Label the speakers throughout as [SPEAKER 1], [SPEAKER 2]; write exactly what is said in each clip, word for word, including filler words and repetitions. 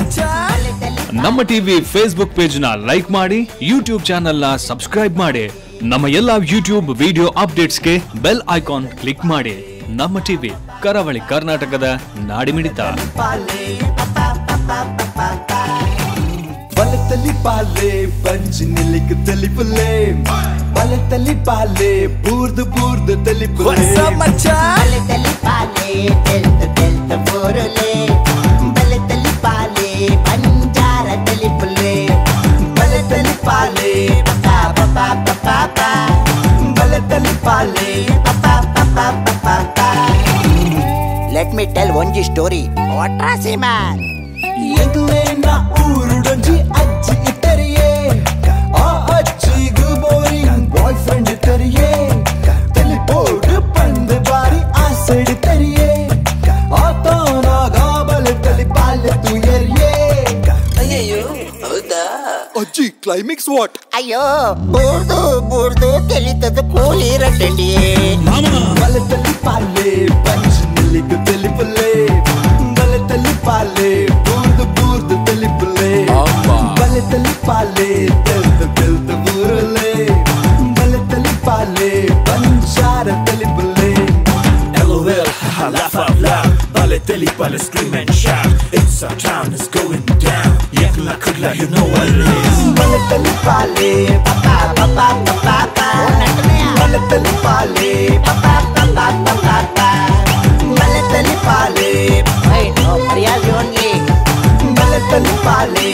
[SPEAKER 1] ನಮ್ಮ TV Facebook page ನ like ಮಾಡಿ, ಯೂಟ್ಯೂಬ್ ಚಾನೆಲ್ ನ ಸಬ್ಸ್ಕ್ರೈಬ್ ಮಾಡಿ. ನಮ್ಮ ಎಲ್ಲಾ ಯೂಟ್ಯೂಬ್ ವಿಡಿಯೋ ಅಪ್ಡೇಟ್ಸ್ಗೆ ಬೆಲ್ ಐಕಾನ್ ಕ್ಲಿಕ್ ಮಾಡಿ. ನಮ್ಮ ಟಿವಿ ಕರಾವಳಿ ಕರ್ನಾಟಕದ ನಾಡಿಮಿಡಿತ.
[SPEAKER 2] ಬಲತಲಿ ಪಾಲೆ ಪಂಚ್ ನಿಲಿಕ್ ತಲಿ ಪುಲೆ, ಬಲತಲಿ ಪಾಲೆ ಬೂರ್ದು ಬೂರ್ದು ತಲಿ ಪುಲೆ, ಬಲತಲಿ ಪಾಲೆ ತೆಲ್ತ ತೆಲ್ತ ಬೋರಲೆ, ಬಲತಲಿ ಪಾಲೆ ಪಂಜಾರ ತಲಿ Phule, ಬಲತಲಿ ಪಾಲೆ ಪಪಾ ಪಪಾ ಪಪಾ, ಬಲತಲಿ ಪಾಲೆ ಪಪಾ ಪಪಾ ಪಪಾ. Let me tell one story. What a man. ಎಗ್ಲೇನ ಊರುಡೊಂಜಿ ಅಜ್ಜಿ ಇತ್ತರಿಯೇ, ಆ ಅಜ್ಜಿಗೂ ಬೋರಿಂಗ್ ಬಾಯ್ ಫ್ರೆಂಡ್ ಇತ್ತರಿಯೇ, ತಲೆ ಬೋರ್ಡ್ ಪಂದ್ ಬಾರಿ ಆ ಸೈಡ್ ಇತ್ತರಿಯೇ, ಆತನಾಗ ಬಲೆ ತಲೆ ಬಾಲ್ಯ ತುಯರಿಯೇ. ಅಯ್ಯೋ ಹೌದಾ ಅಜ್ಜಿ, ಕ್ಲೈಮ್ಯಾಕ್ಸ್ ವಾಟ್? ಅಯ್ಯೋ ಬೋರ್ದು ಬೋರ್ದು ತೆಲಿತದ ಕೋಲಿ ರಟ್ಟಂಡಿಯೇ, ಬಲೆ ತಲೆ ಪಾಲೆ ಪಂಚ್ ನಿಲಿಗೆ ತಲೆ ಪುಲ್ಲೆ, ಬಲೆ ತಲೆ ಪಾಲೆ ಬೂರ್ದು ಬೂರ್ದು ತಲೆ ಪುಲ್ಲೆ, ಬಲೆ ತಲೆ ಪಾಲೆ ತೆಲ್ತ ತೆಲ್ತ ಬೂರಲೆ, ಬಲೆ ತಲೆ ಪಾಲೆ ಪಂಚಾರ ತಲೆ ಪುಲ್ಲೆ.
[SPEAKER 3] LOL, haha, laugh out loud. Bale teli bale, scream and shout. It's our town, it's going down. Yakla kudla, you know what it is.
[SPEAKER 2] Bale teli pale, papa papa papa. Bale teli pale, papa papa papa. Bale teli pale, hey no, Riyaz only. Bale teli pale.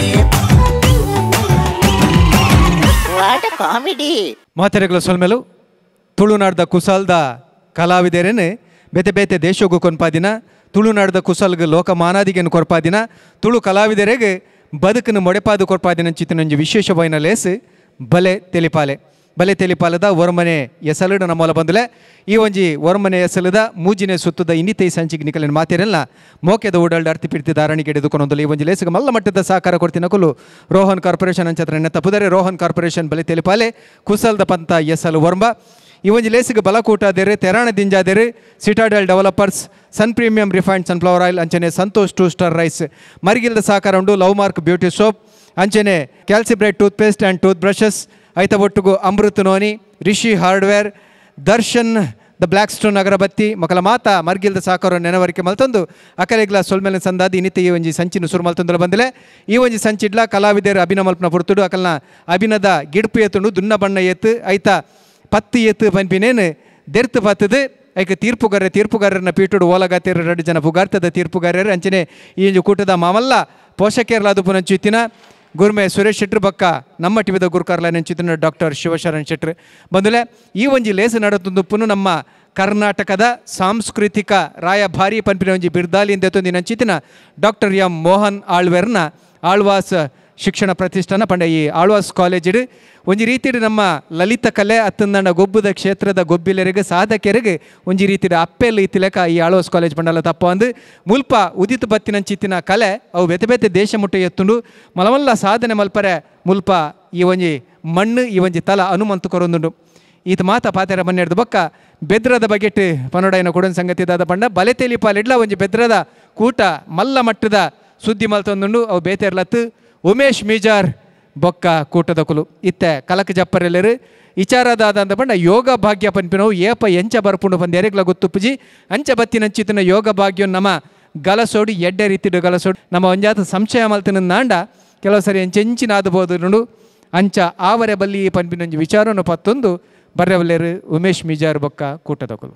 [SPEAKER 2] What a comedy.
[SPEAKER 4] ಮಾತೆರೆಗಳ ಸೊಲ್ಮೆಲು ತುಳುನಾಡ್ದ ಕುಸಲ್ದ ಕಲಾವಿದರೇನೆ ಬೇತೆ ಬೇತೆ ದೇಶಗೂ ಕೊನ್ಪಾದಿನ, ತುಳುನಾಡ್ದ ಕುಸಲ್ಗೆ ಲೋಕಮಾನಾದಿಗೆನು ಕೊರ್ಪಾದಿನ, ತುಳು ಕಲಾವಿದರಿಗೆ ಬದುಕನ್ನು ಮೊಡೆಪಾದು ಕೊರ್ಪಾದಿನ ಚಿತ್ತನೊಂಜಿ ವಿಶೇಷವಾಯಿನ ಲೇಸು ಬಲೆ ತೆಲಿಪಾಲೆ. ಬಲೆ ತೆಲಿಪಾಲದ ಒರಮನೆ ಎಸಲುಡ ನಮ್ಮೊಲ ಬಂದಲೆ ಈ ಒಂಜಿ ಒರಮನೆ ಎಸಲದ ಮೂಜಿನೆ ಸುತ್ತದ ಇನ್ನಿತೈ ಸಂಚಿಗೆ ನಿಕಲಿನ ಮಾತೆರೆಲ್ಲ ಮೋಕೆದ ಓಡಾಲ್ಡ ಅರ್ತಿ ಪಿಡ್ತಿ ದಾರಣಿಗೆ ಹಿಡಿದುಕೊಂಡೊಂದಲ್ಲ ಈ ಒಂಜಿ ಲೇಸಿಗೆ ಮಲ್ಲ ಮಟ್ಟದ ಸಹಕಾರ ಕೊಡ್ತಿನ ಕುಲು ರೋಹನ್ ಕಾರ್ಪೊರೇಷನ್ ಅಂಚತ್ರ ಎನ್ನ ತಪ್ಪುದರೆ ರೋಹನ್ ಕಾರ್ಪೊರೇಷನ್ ಬಲೆ ತೆಲಿಪಾಲೆ ಕುಸಲ್ದ ಪಂತ ಎಸಲು ವರ್ಮ ಈ ಒಂಜಿ ಲೇಸಿಗೆ ಬಲಕೂಟಾದೇರೆ ತೆರಾಣ ದಿಂಜಾದೇರೆ citadel developers sun premium refined sunflower oil ಅಂಚನೆ ಸಂತೋಷ್ ಟೂ ಸ್ಟಾರ್ ರೈಸ್ ಮರಿಗಿಲ್ದ ಸಹಕಾರ ಉಂಡು ಲವ್ ಮಾರ್ಕ್ ಬ್ಯೂಟಿ ಸೋಪ್ ಅಂಚನೆ Calcibright toothpaste and toothbrushes ಐತ ಒಟ್ಟುಗು Amrit noni Rishi hardware Darshan the black stone agarbatti ಮಕ್ಕಳ ಮಾತ ಮರ್ಗಿಲ್ದ ಸಾಕಾರ ನೆನವರಿಕೆ ಮಲ್ತೊಂದು ಅಕಲೆಗ್ಲ ಸೊಲ್ಮೇಲೆ ಸಂದಾದಿ ನಿತ್ಯ ಈ ಒಂಜಿ ಸಂಚಿನ ಸುರು ಮಲ್ತೊಂದಲ ಬಂದಲೆ ಈ ಒಂಜಿ ಸಂಚಿಡ್ಲ ಕಲಾವಿದರು ಅಭಿನ ಮಲ್ಪನ ಪುರ್ತುಡು ಅಕಲ್ನ ಅಭಿನದ ಗಿಡ್ಪು ಎತ್ತುಂಡು ದುನ್ನ ಬಣ್ಣ ಎತ್ತು ಐತ ಪತ್ತಿ ಎತ್ತು ಪಂಪಿನೇನು ದೆರ್ತು ಪತ್ತದು ಐಕ ತೀರ್ಪುಗಾರ ತೀರ್ಪುಗಾರರನ್ನ ಪೀಟುಡು ಓಲಗಾತಿರ ಎರಡು ಜನ ಪುಗಾರ್ತದ ತೀರ್ಪುಗಾರರು ಅಂಚನೆ ಈ ಒಂದು ಕೂಟದ ಮಾಮಲ್ಲ ಪೋಷಕೇರ್ಲಾದು ಪುನಂಚಿತ್ತಿನ ಗುರುಮೆ ಸುರೇಶ್ ಶೆಟ್ರು ಬಕ್ಕ ನಮ್ಮ ಟಿವಿದ ಗುರುಕಾರ್ಲ ನೆಂಚಿತ್ತಿನ ಡಾಕ್ಟರ್ ಶಿವಶರಣ್ ಶೆಟ್ರು ಬಂದುಲೆ ಈ ಒಂಜಿ ಲೇಸು ನಡತುಂದುಪ್ಪುನು ನಮ್ಮ ಕರ್ನಾಟಕದ ಸಾಂಸ್ಕೃತಿಕ ರಾಯಭಾರಿ ಪಂಪಿನ ಒಂಜಿ ಬಿರ್ದಾಲಿ ಎಂದೆತ್ತೊಂದು ನೆಂಚಿತ್ತಿನ ಡಾಕ್ಟರ್ ಎಂ ಮೋಹನ್ ಆಳ್ವೇರ್ನ ಆಳ್ವಾಸ್ ಶಿಕ್ಷಣ ಪ್ರತಿಷ್ಠಾನ ಪಂಡ ಈ ಆಳ್ವಾಸ್ ಕಾಲೇಜಿಡು ಒಂಜಿ ರೀತಿಡು ನಮ್ಮ ಲಲಿತ ಕಲೆ ಅತ್ತಂದಣ್ಣ ಗೊಬ್ಬದ ಕ್ಷೇತ್ರದ ಗೊಬ್ಬಿಲರಿಗೆ ಸಾಧಕರಿಗೆ ಒಂಜಿ ರೀತಿಯ ಅಪ್ಪೆಲ್ಲ ಇತ್ತಿಲೆಕ ಈ ಆಳ್ವಾಸ್ ಕಾಲೇಜ್ ಪಂಡಲ್ಲ ತಪ್ಪ ಅಂದು ಮುಲ್ಪ ಉದಿತ ಬತ್ತಿನಂಚಿತ್ತಿನ ಕಲೆ ಅವು ಬೆತೆ ಬೇತೆ ದೇಶ ಮುಟ್ಟ ಎತ್ತುಂಡು ಮಲಮಲ್ಲ ಸಾಧನೆ ಮಲ್ಪರೆ ಮುಲ್ಪ ಈ ಒಂಜಿ ಮಣ್ಣು ಈ ಒಂಜಿ ತಲ ಅನುಮಂತು ಕೊರೊಂದುಂಡು ಈತ ಮಾತ ಪಾತೆರ ಬನ್ನೆಡ್ದು ಬೊಕ್ಕ ಬೆದ್ರದ ಬಗೆಟ್ ಪನೋಡೈನ ಕೊಡನ್ ಸಂಗತಿ ದಾದ ಪಂಡ ಬಲೆ ತೆಲಿಪಾಲಿಡ್ಲ ಒಂಜಿ ಬೆದ್ರದ ಕೂಟ ಮಲ್ಲ ಮಟ್ಟದ ಸುದ್ದಿ ಮಲ್ತೊಂದುಂಡು ಅವು ಬೇತೆರ್ಲತ್ತು ಉಮೇಶ್ ಮೀಜಾರ್ ಬೊಕ್ಕ ಕೂಟದ ಕುಲು ಇತ್ತೆ ಕಲಕ ಜಪ್ಪರೆಲ್ಲರು ವಿಚಾರದಾದ ಅಂತ ಪಂಡ ಯೋಗ ಭಾಗ್ಯ ಪನ್ಪಿನವು ಏಪ ಎಂಚ ಬರ್ಪುಂಡು ಪಂದು ಎರೆಗ್ಲ ಗೊತ್ತುಪ್ಪುಜಿ ಅಂಚ ಬತ್ತಿನಂಚಿತ್ತಿನ ಯೋಗ ಭಾಗ್ಯ ನಮ್ಮ ಗಲಸೋಡು ಎಡ್ಡೆ ರೀತಿಡು ಗಲಸೋಡು ನಮ್ಮ ಒಂಜಾತ ಸಂಶಯ ಮಲ್ತಿನ ನಾಂಡ ಕೆಲವು ಸರಿ ಎಂಚೆಂಚಿನ ಆದಬೋದು ನೋಡು ಅಂಚ ಆವರೆ ಬಲ್ಲಿ ಪನ್ಪಿನೊಂಜಿ ವಿಚಾರವನ್ನು ಪತ್ತೊಂದು ಬರ್ರೆವಲ್ಲೇರು ಉಮೇಶ್ ಮೀಜಾರ್ ಬೊಕ್ಕ ಕೂಟದ ಕುಲು.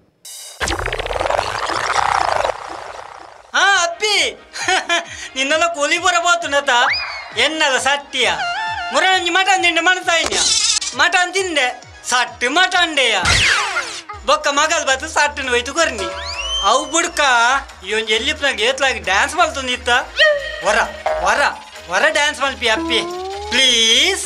[SPEAKER 5] ಹಾ ಅಪ್ಪಿ ನಿನ್ನೆಲ್ಲ ಕೂಲಿ ಬರಬೋತು ನತ ಎನ್ನದ ಸತ್ಯ ಮುರಂಜಿ ಮಟನ್ ತಿಂಡೆ ಮಾಡ್ತಾ ಇದ್ಯಾ ಮಟನ್ ತಿಂದೆ ಸಟ್ಟು ಮಟಂಡೆಯ ಬೊಕ್ಕ ಮಗಲ್ ಬತ್ತು ಸಟ್ಟನ್ನು ಹೋಯ್ತು ಕೊರ್ನಿ ಅವು ಬುಡ್ಕ ಇವನ್ ಎಲ್ಲಿಪ್ನಾಗ ಏತ್ಲಾಗಿ ಡ್ಯಾನ್ಸ್ ಮಲ್ತೊಂದಿತ್ತ ವರ ವರ ವರ ಡ್ಯಾನ್ಸ್ ಮಲ್ಪಿ ಅಪ್ಪಿ ಪ್ಲೀಸ್.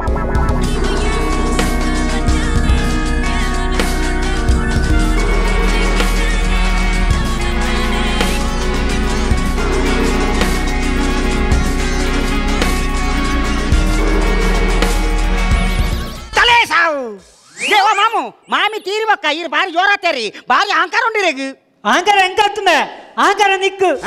[SPEAKER 6] ಮಾಮಿ ತೀರ್ಬೇಕ ಇರ್ ಬಾರಿ ಜೋರಾತೇರಿ ಬಾರಿ ಅಹಂಕಾರ ಉಂಡಿರೇಗ
[SPEAKER 5] ಅಹಂಕಾರ ಹೆಂಗಾಗ್ತದೆ ಅಹಂಕಾರ ನಿಕ್ಕು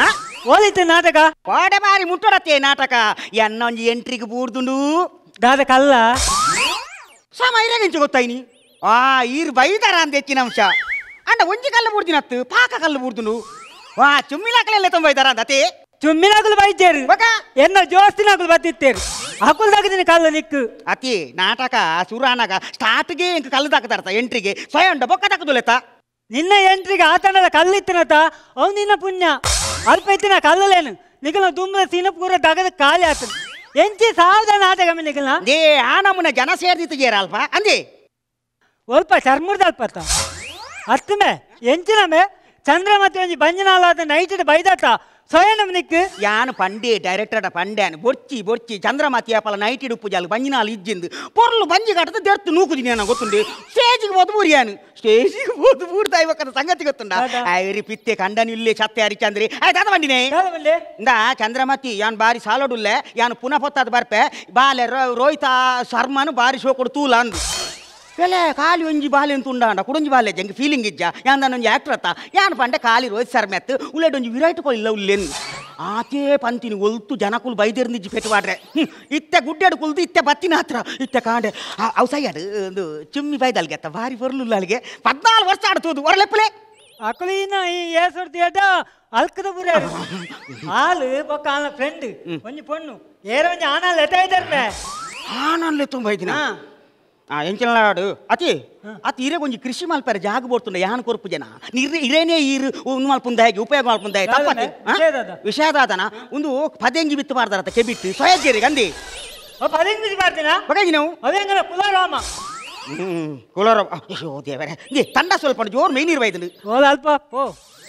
[SPEAKER 5] ಓದಿತ್ತು ನಾಟಕ
[SPEAKER 6] ಕೋಡೆ ಬಾರಿ ಮುಟ್ಟೋಡತ್ತೆ ನಾಟಕ ಎನ್ನೊಂಜಿ ಎಂಟ್ರಿಗೆ ಬೂರ್ದುಂಡು
[SPEAKER 5] ದಾದ ಕಲ್ಲ
[SPEAKER 6] ಸಮ ಇರಗಿಂಚು ಗೊತ್ತಾಯ್ನಿ ಆ ಈರ್ ಬೈದಾರ ಅಂತ ಹೆಚ್ಚಿನ ಅಂಶ ಅಂಡ ಒಂಜಿ ಕಲ್ಲು ಬೂರ್ದಿನತ್ತು ಪಾಕ ಕಲ್ಲು ಬೂರ್ದುಂಡು ವಾ ಚುಮ್ಮಿಲಾಕಲೆಲ್ಲ ತುಂಬ ಬೈದಾರ ಅಂದತೆ
[SPEAKER 5] ಚುಮ್ಮಿನಾಗುಲು ಬೈತೇರು
[SPEAKER 6] ಬಕ
[SPEAKER 5] ಎನ್ನ ಜೋಸ್ತಿನಾಗುಲು ಬತ್ತಿತ್ತೇರು ಅಕುಲ್ದಾಗದಿನ ಕಲ್ಲು ನಿಕ್ಕು
[SPEAKER 6] ಅತಿ ನಾಟಕ ಸುರಾನಾಗ ಸ್ಟಾರ್ಟ್ಗೆ ಇಂಕ ಕಲ್ಲು ತಾಕತಾರ್ತ ಎಂಟ್ರಿಗೆ ಸ್ವಯಂ ಬೊಕ್ಕ ತಾಕದುಲೆತ್ತ
[SPEAKER 5] ನಿನ್ನ ಎಂಟ್ರಿಗೆ ಆತನದ ಕಲ್ಲಿತ್ತನತ ಅವ್ ನಿನ್ನ ಪುಣ್ಯ ಅಲ್ಪ ಇತ್ತಿನ ಕಲ್ಲಲೇನು ನಿಖಲ ತುಂಬ ಸೀನ ಪೂರ ದಗದ ಖಾಲಿ ಆತನು ಎಂಚಿ ಸಾವಿರ ನಾಟಕ ನಿಖಲ್ನ
[SPEAKER 6] ದೇ ಆ ನಮ್ಮನ ಜನ ಸೇರ್ದಿತ್ತು ಅಲ್ಪ ಅಂದಿ
[SPEAKER 5] ಸ್ವಲ್ಪ ಚರ್ಮುರ್ದಲ್ಪತ್ತ ಅತ್ತಮೆ ಎಂಚಿನಮೆ ಚಂದ್ರ ಮತ್ತೆ ಒಂಜಿ ಬಂಜನಾಲಾದ ನೈಟ್ ಬೈದಾತ ಸ್ವಯಂ ನಿಕ್ಕು
[SPEAKER 6] ಯಾನು ಪಂಡೆ ಡೈರೆಕ್ಟರ್ ಪಂಡ್ಯಾನು ಬೊರ್ಚಿ ಬೊರ್ಚಿ ಚಂದ್ರಮಾತಿ ಆಪಲ ನೈಟ್ ಇಡು ಪೂಜಾಲು ಬಂಜಿನಾಲು ಇಜ್ಜಿಂದು ಪೊರ್ಲು ಬಂಜಿ ಕಟ್ಟದ ದೆರ್ತು ನೂಕುದಿನಿ ನಾನು ಗೊತ್ತುಂಡು ಸ್ಟೇಜಿಗೆ ಹೋದ್ ಬೂರಿಯಾನು ಸ್ಟೇಜಿಗೆ ಹೋದ್ ಬೂರ್ದ ಇವಕ್ಕದ ಸಂಗತಿ ಗೊತ್ತುಂಡ ಐರಿ ಪಿತ್ತೆ ಕಂಡನು ಇಲ್ಲೇ ಚತ್ತೆ ಹರಿಚಂದ್ರಿ ಆಯ್ತಾದ ಬಂಡಿನೇ ಇಂದ ಚಂದ್ರಮತಿ ಯಾನ್ ಬಾರಿ ಸಾಲೋಡುಲ್ಲೆ ಯಾನು ಪುನಃ ಪೊತ್ತಾದ ಬರ್ಪೆ ಬಾಲೆ ರೋಹಿತ ಶರ್ಮನು ಬಾರಿ ಶೋ ಕೊಡು ತೂಲ ಅಂದು ಕೆಲೆ ಕಾಲಿ ಒಂಜಿ ಬಾಲೆ ಅಂತ ಉಂಡಾಂಡ ಕುಡೊಂಜಿ ಬಾಲೆ ಜಂಗೆ ಫೀಲಿಂಗ್ ಇಜ್ಜ ಯಾನ್ ಒಂಜಿ ಆಕ್ಟರ್ ಅತ್ತ ಯಾನ್ ಪಂಡೆ ಕಾಲಿ ರೋಹಿತ್ ಶರ್ಮ ಎತ್ತು ಉಳ್ಳೇಡ್ ಒಂಜಿ ವಿರಾಟ್ ಕೊಹ್ಲಿ ಇಲ್ಲ ಉಲ್ಲೆನ್ ಆತೇ ಪಂತಿನಿ ಒಲ್ತು ಜನಕುಲು ಬೈದೇರ್ನಿಜ್ಜಿ ಪೆಟ್ಟುವಾಡ್ರೆ ಇತ್ತೆ ಗುಡ್ಡೆಡು ಕುಲ್ದು ಇತ್ತೆ ಬತ್ತಿನ ಹತ್ರ ಇತ್ತೆ ಕಾಂಡೆ ಅವು ಸೈಯಾಡು ಒಂದು ಚಿಮ್ಮಿ ಬೈದಲ್ಗೆ ಅತ್ತ ಭಾರಿ ಬರ್ಲಿಲ್ಲ ಅಲ್ಲಿಗೆ ಪದ್ನಾಲ್ಕು ವರ್ಷ ಆಡ್ತೋದು ಒರಲೆಪ್ಪಲೆ
[SPEAKER 5] ಅಕುಲಿನ ಈ ಏಸರ್ತಿ ಏಟ ಅಲ್ಕದ ಬುರ ಹಾಲು ಪಕ್ಕ ಆನ ಫ್ರೆಂಡ್ ಒಂಜಿ ಪೊಣ್ಣು ಏರ ಒಂಜಿ ಆನ ಲೆತ ಇದ್ದಾರ್ಪೆ
[SPEAKER 6] ಆನಲ್ಲೇ ತುಂಬ ಐದಿನ ಆ ಎಂಚಿನಾಡು ಅತಿ ಅತಿ ಇರೇ ಒಂಜಿ ಕೃಷಿ ಮಲ್ಪರೆ ಜಾಗ ಬೋಡ್ತುಂಡ ಯಾನ್ ಕೊರ್ಪು ಜನ ನಿರ್ರೆ ಇರೇನೇ ಈರು ಉನ್ ಮಲ್ಪುಂದ ಹೇಗೆ ಉಪಯೋಗ ಮಲ್ಪುಂದ ಹೇಗೆ ತಪ್ಪತ್ತೆ ವಿಷಾದಾದನ ಒಂದು ಪದೆಂಗಿ ಬಿತ್ತು ಮಾಡ್ದಾರತ್ತ ಕೆಬಿಟ್ಟು ಸೊಯಜ್ಜೇರಿ ಗಂದಿ
[SPEAKER 5] ಪದೆಂಗಿ ಬಿತ್ತು ಮಾಡ್ತೀನ
[SPEAKER 6] ಬಗಾಗಿ ನಾವು
[SPEAKER 5] ಅದೇಂಗಲ್ಲ ಕುಲಾರಾಮ
[SPEAKER 6] ಹ್ಮ್ ಕುಲಾರಾಮ ಅಯ್ಯೋ ದೇವರೇ ಏ ತಂಡ ಸ್ವಲ್ಪ ಜೋರ್ ಮೈ ನೀರು ಬೈದನು
[SPEAKER 5] ಹೋದ ಅಲ್ಪ ಪೋ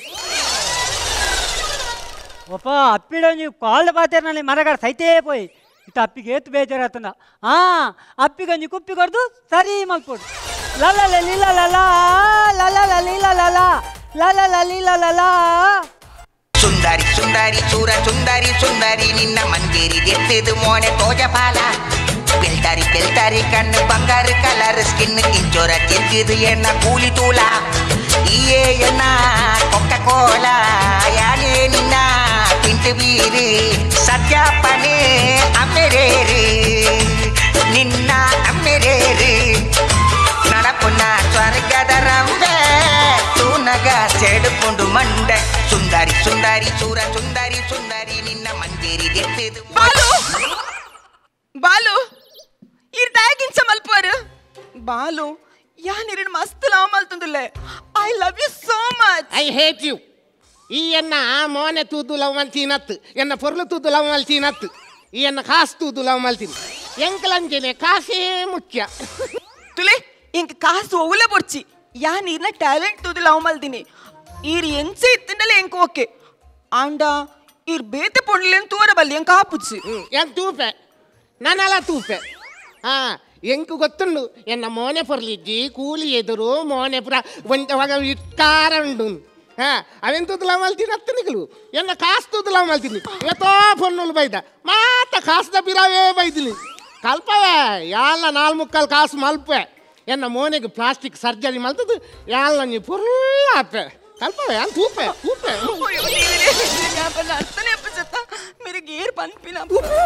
[SPEAKER 5] ಒಪ್ಪ ಅಪ್ಪಿಡ ನೀವು ಕಾಲ್ ಪಾತೇರ್ನಲ್ಲಿ ಮರಗಾಡ ಸೈತೇ ಪೋಯ್ ಇತ್ತ ಅಪ್ಪಿಗೆ ಏತು ಬೇಜಾರಾತನ ಹಾ ಅಪ್ಪಿಗಂಜಿ ಕುಪ್ಪಿ ಕೊಡ್ದು ಸರಿ ಮಲ್ಕೊಡು ಲಲ ಲೀಲ ಲಲ ಲಲ ಲೀಲ ಲಲ ಲಲ ಲೀಲ ಲಲ
[SPEAKER 7] ಸುಂದರಿ ಸುಂದರಿ ಚೂರ ಸುಂದರಿ ಸುಂದರಿ ನಿನ್ನ ಮಂಜೇರಿ ಎತ್ತಿದು ಮೋನೆ ತೋಜಪಾಲ ಪೆಲ್ತಾರಿ ಪೆಲ್ತಾರಿ ಕಣ್ಣು ಬಂಗಾರು ಕಲರ್ ಸ್ಕಿನ್ ಕಿಂಚೋರ ಚೆಂಚಿದು ಎಣ್ಣ ಕೂಲಿ ತೂಲ ಈಯೇ ಎಣ್ಣ ಕೊಕ್ಕ ಕೋಲ ಯಾನೇ ನಿನ್ನ ತಿಂಟು ಬೀರಿ ಸತ್ಯಾಪನೆ ಅಮ್ಮೆರೇರಿ ನಿನ್ನ ಅಮ್ಮೆರೇರಿ ನಡಪುನ ಸ್ವರ್ಗದ ರಂಬೆ ತೂನಗ ಸೆಡುಕೊಂಡು ಮಂಡೆ ಸುಂದರಿ ಸುಂದರಿ ಚೂರ ಸುಂದರಿ ಸುಂದರಿ ನಿನ್ನ ಮಂಜೇರಿ ಎತ್ತಿದು
[SPEAKER 8] ಬಾಲು ಬಾಲು ಇರ್ದಾಗಿನ್ ಸಮಲ್ಪರು ಬಾಲು ಯಾನಿರಡು ಮಸ್ತ್ ಲವ್ ಮಲ್ತುಂದುಲ್ಲೆ I love you so much
[SPEAKER 9] I hate you ಈ ಎನ್ನ ಮೋನೆ ತೂದು ಲವ್ ಮಲ್ತೀನತ್ತು ಎನ್ನ ಪೊರ್ಲು ತೂದು ಲವ್ ಮಲ್ತೀನತ್ತು ಈ ಎನ್ನ ಕಾಸು ತೂದು ಲವ್ ಮಲ್ತೀನಿ ಎಂಕಲಂಜನೆ ಕಾಸೇ ಮುಖ್ಯ
[SPEAKER 8] ತುಲೆ ಇಂಕ ಕಾಸು ಒವುಲೆ ಬೊರ್ಚಿ ಯಾನ್ ಇರ್ನ ಟ್ಯಾಲೆಂಟ್ ತೂದು ಲವ್ ಮಲ್ತೀನಿ ಈರ್ ಎಂಚೆ ಇತ್ತಿಂಡಲೆ ಎಂಕ ಓಕೆ ಆಂಡ ಈರ್ ಬೇತೆ ಪೊಡ್ಲೆನ್ ತೋರಬಲ್ಲಿ ಎಂಕ ಆಪುಚ್ಚಿ
[SPEAKER 9] ಎಂಕ್ ತೂಪೆ ನಾನಲ್ಲ ತೂಪೆ ಹಾ ಎಂಕು ಗೊತ್ತುಂಡು ಎನ್ನ ಮೋನೆ ಪೊರ್ಲಿಜ್ಜಿ ಕೂಲಿ ಎದುರು ಮೋನೆ ಪುರ ಒಂದಾಗ ಇಟ್ಕಾರ ಉಂಡು ಹಾ ಅವೆಂತದ್ದು ಲವ್ ಮಲ್ತೀನಿ ಹತ್ತು ನಿಗಲು ಎನ್ನ ಕಾಸು ತೂದು ಲವ್ ಮಲ್ತೀನಿ ಇವತ್ತೋ ಪೊನ್ನುಲು ಬೈದ ಮಾತ ಕಾಸ್ದ ಬಿರಾವೇ ಬೈದಿನಿ ಕಲ್ಪವೇ ಯಾಲ ನಾಲ್ ಮುಕ್ಕಾಲು ಕಾಸು ಮಲ್ಪೆ ಎನ್ನ ಮೋನೆಗೆ ಪ್ಲಾಸ್ಟಿಕ್ ಸರ್ಜರಿ ಮಲ್ತದ್ದು ಯಾಲ ನೀ ಪುರ್ಲ ಆಪೆ ಕಲ್ಪವೇ ಅಲ್ಲಿ ತೂಪೆ ತೂಪೆ
[SPEAKER 8] ಅರ್ಥನೇ ಅಪ್ಪಸತ್ತ ಮೇರೆ ಗೇರ್ ಪನ್ಪಿನ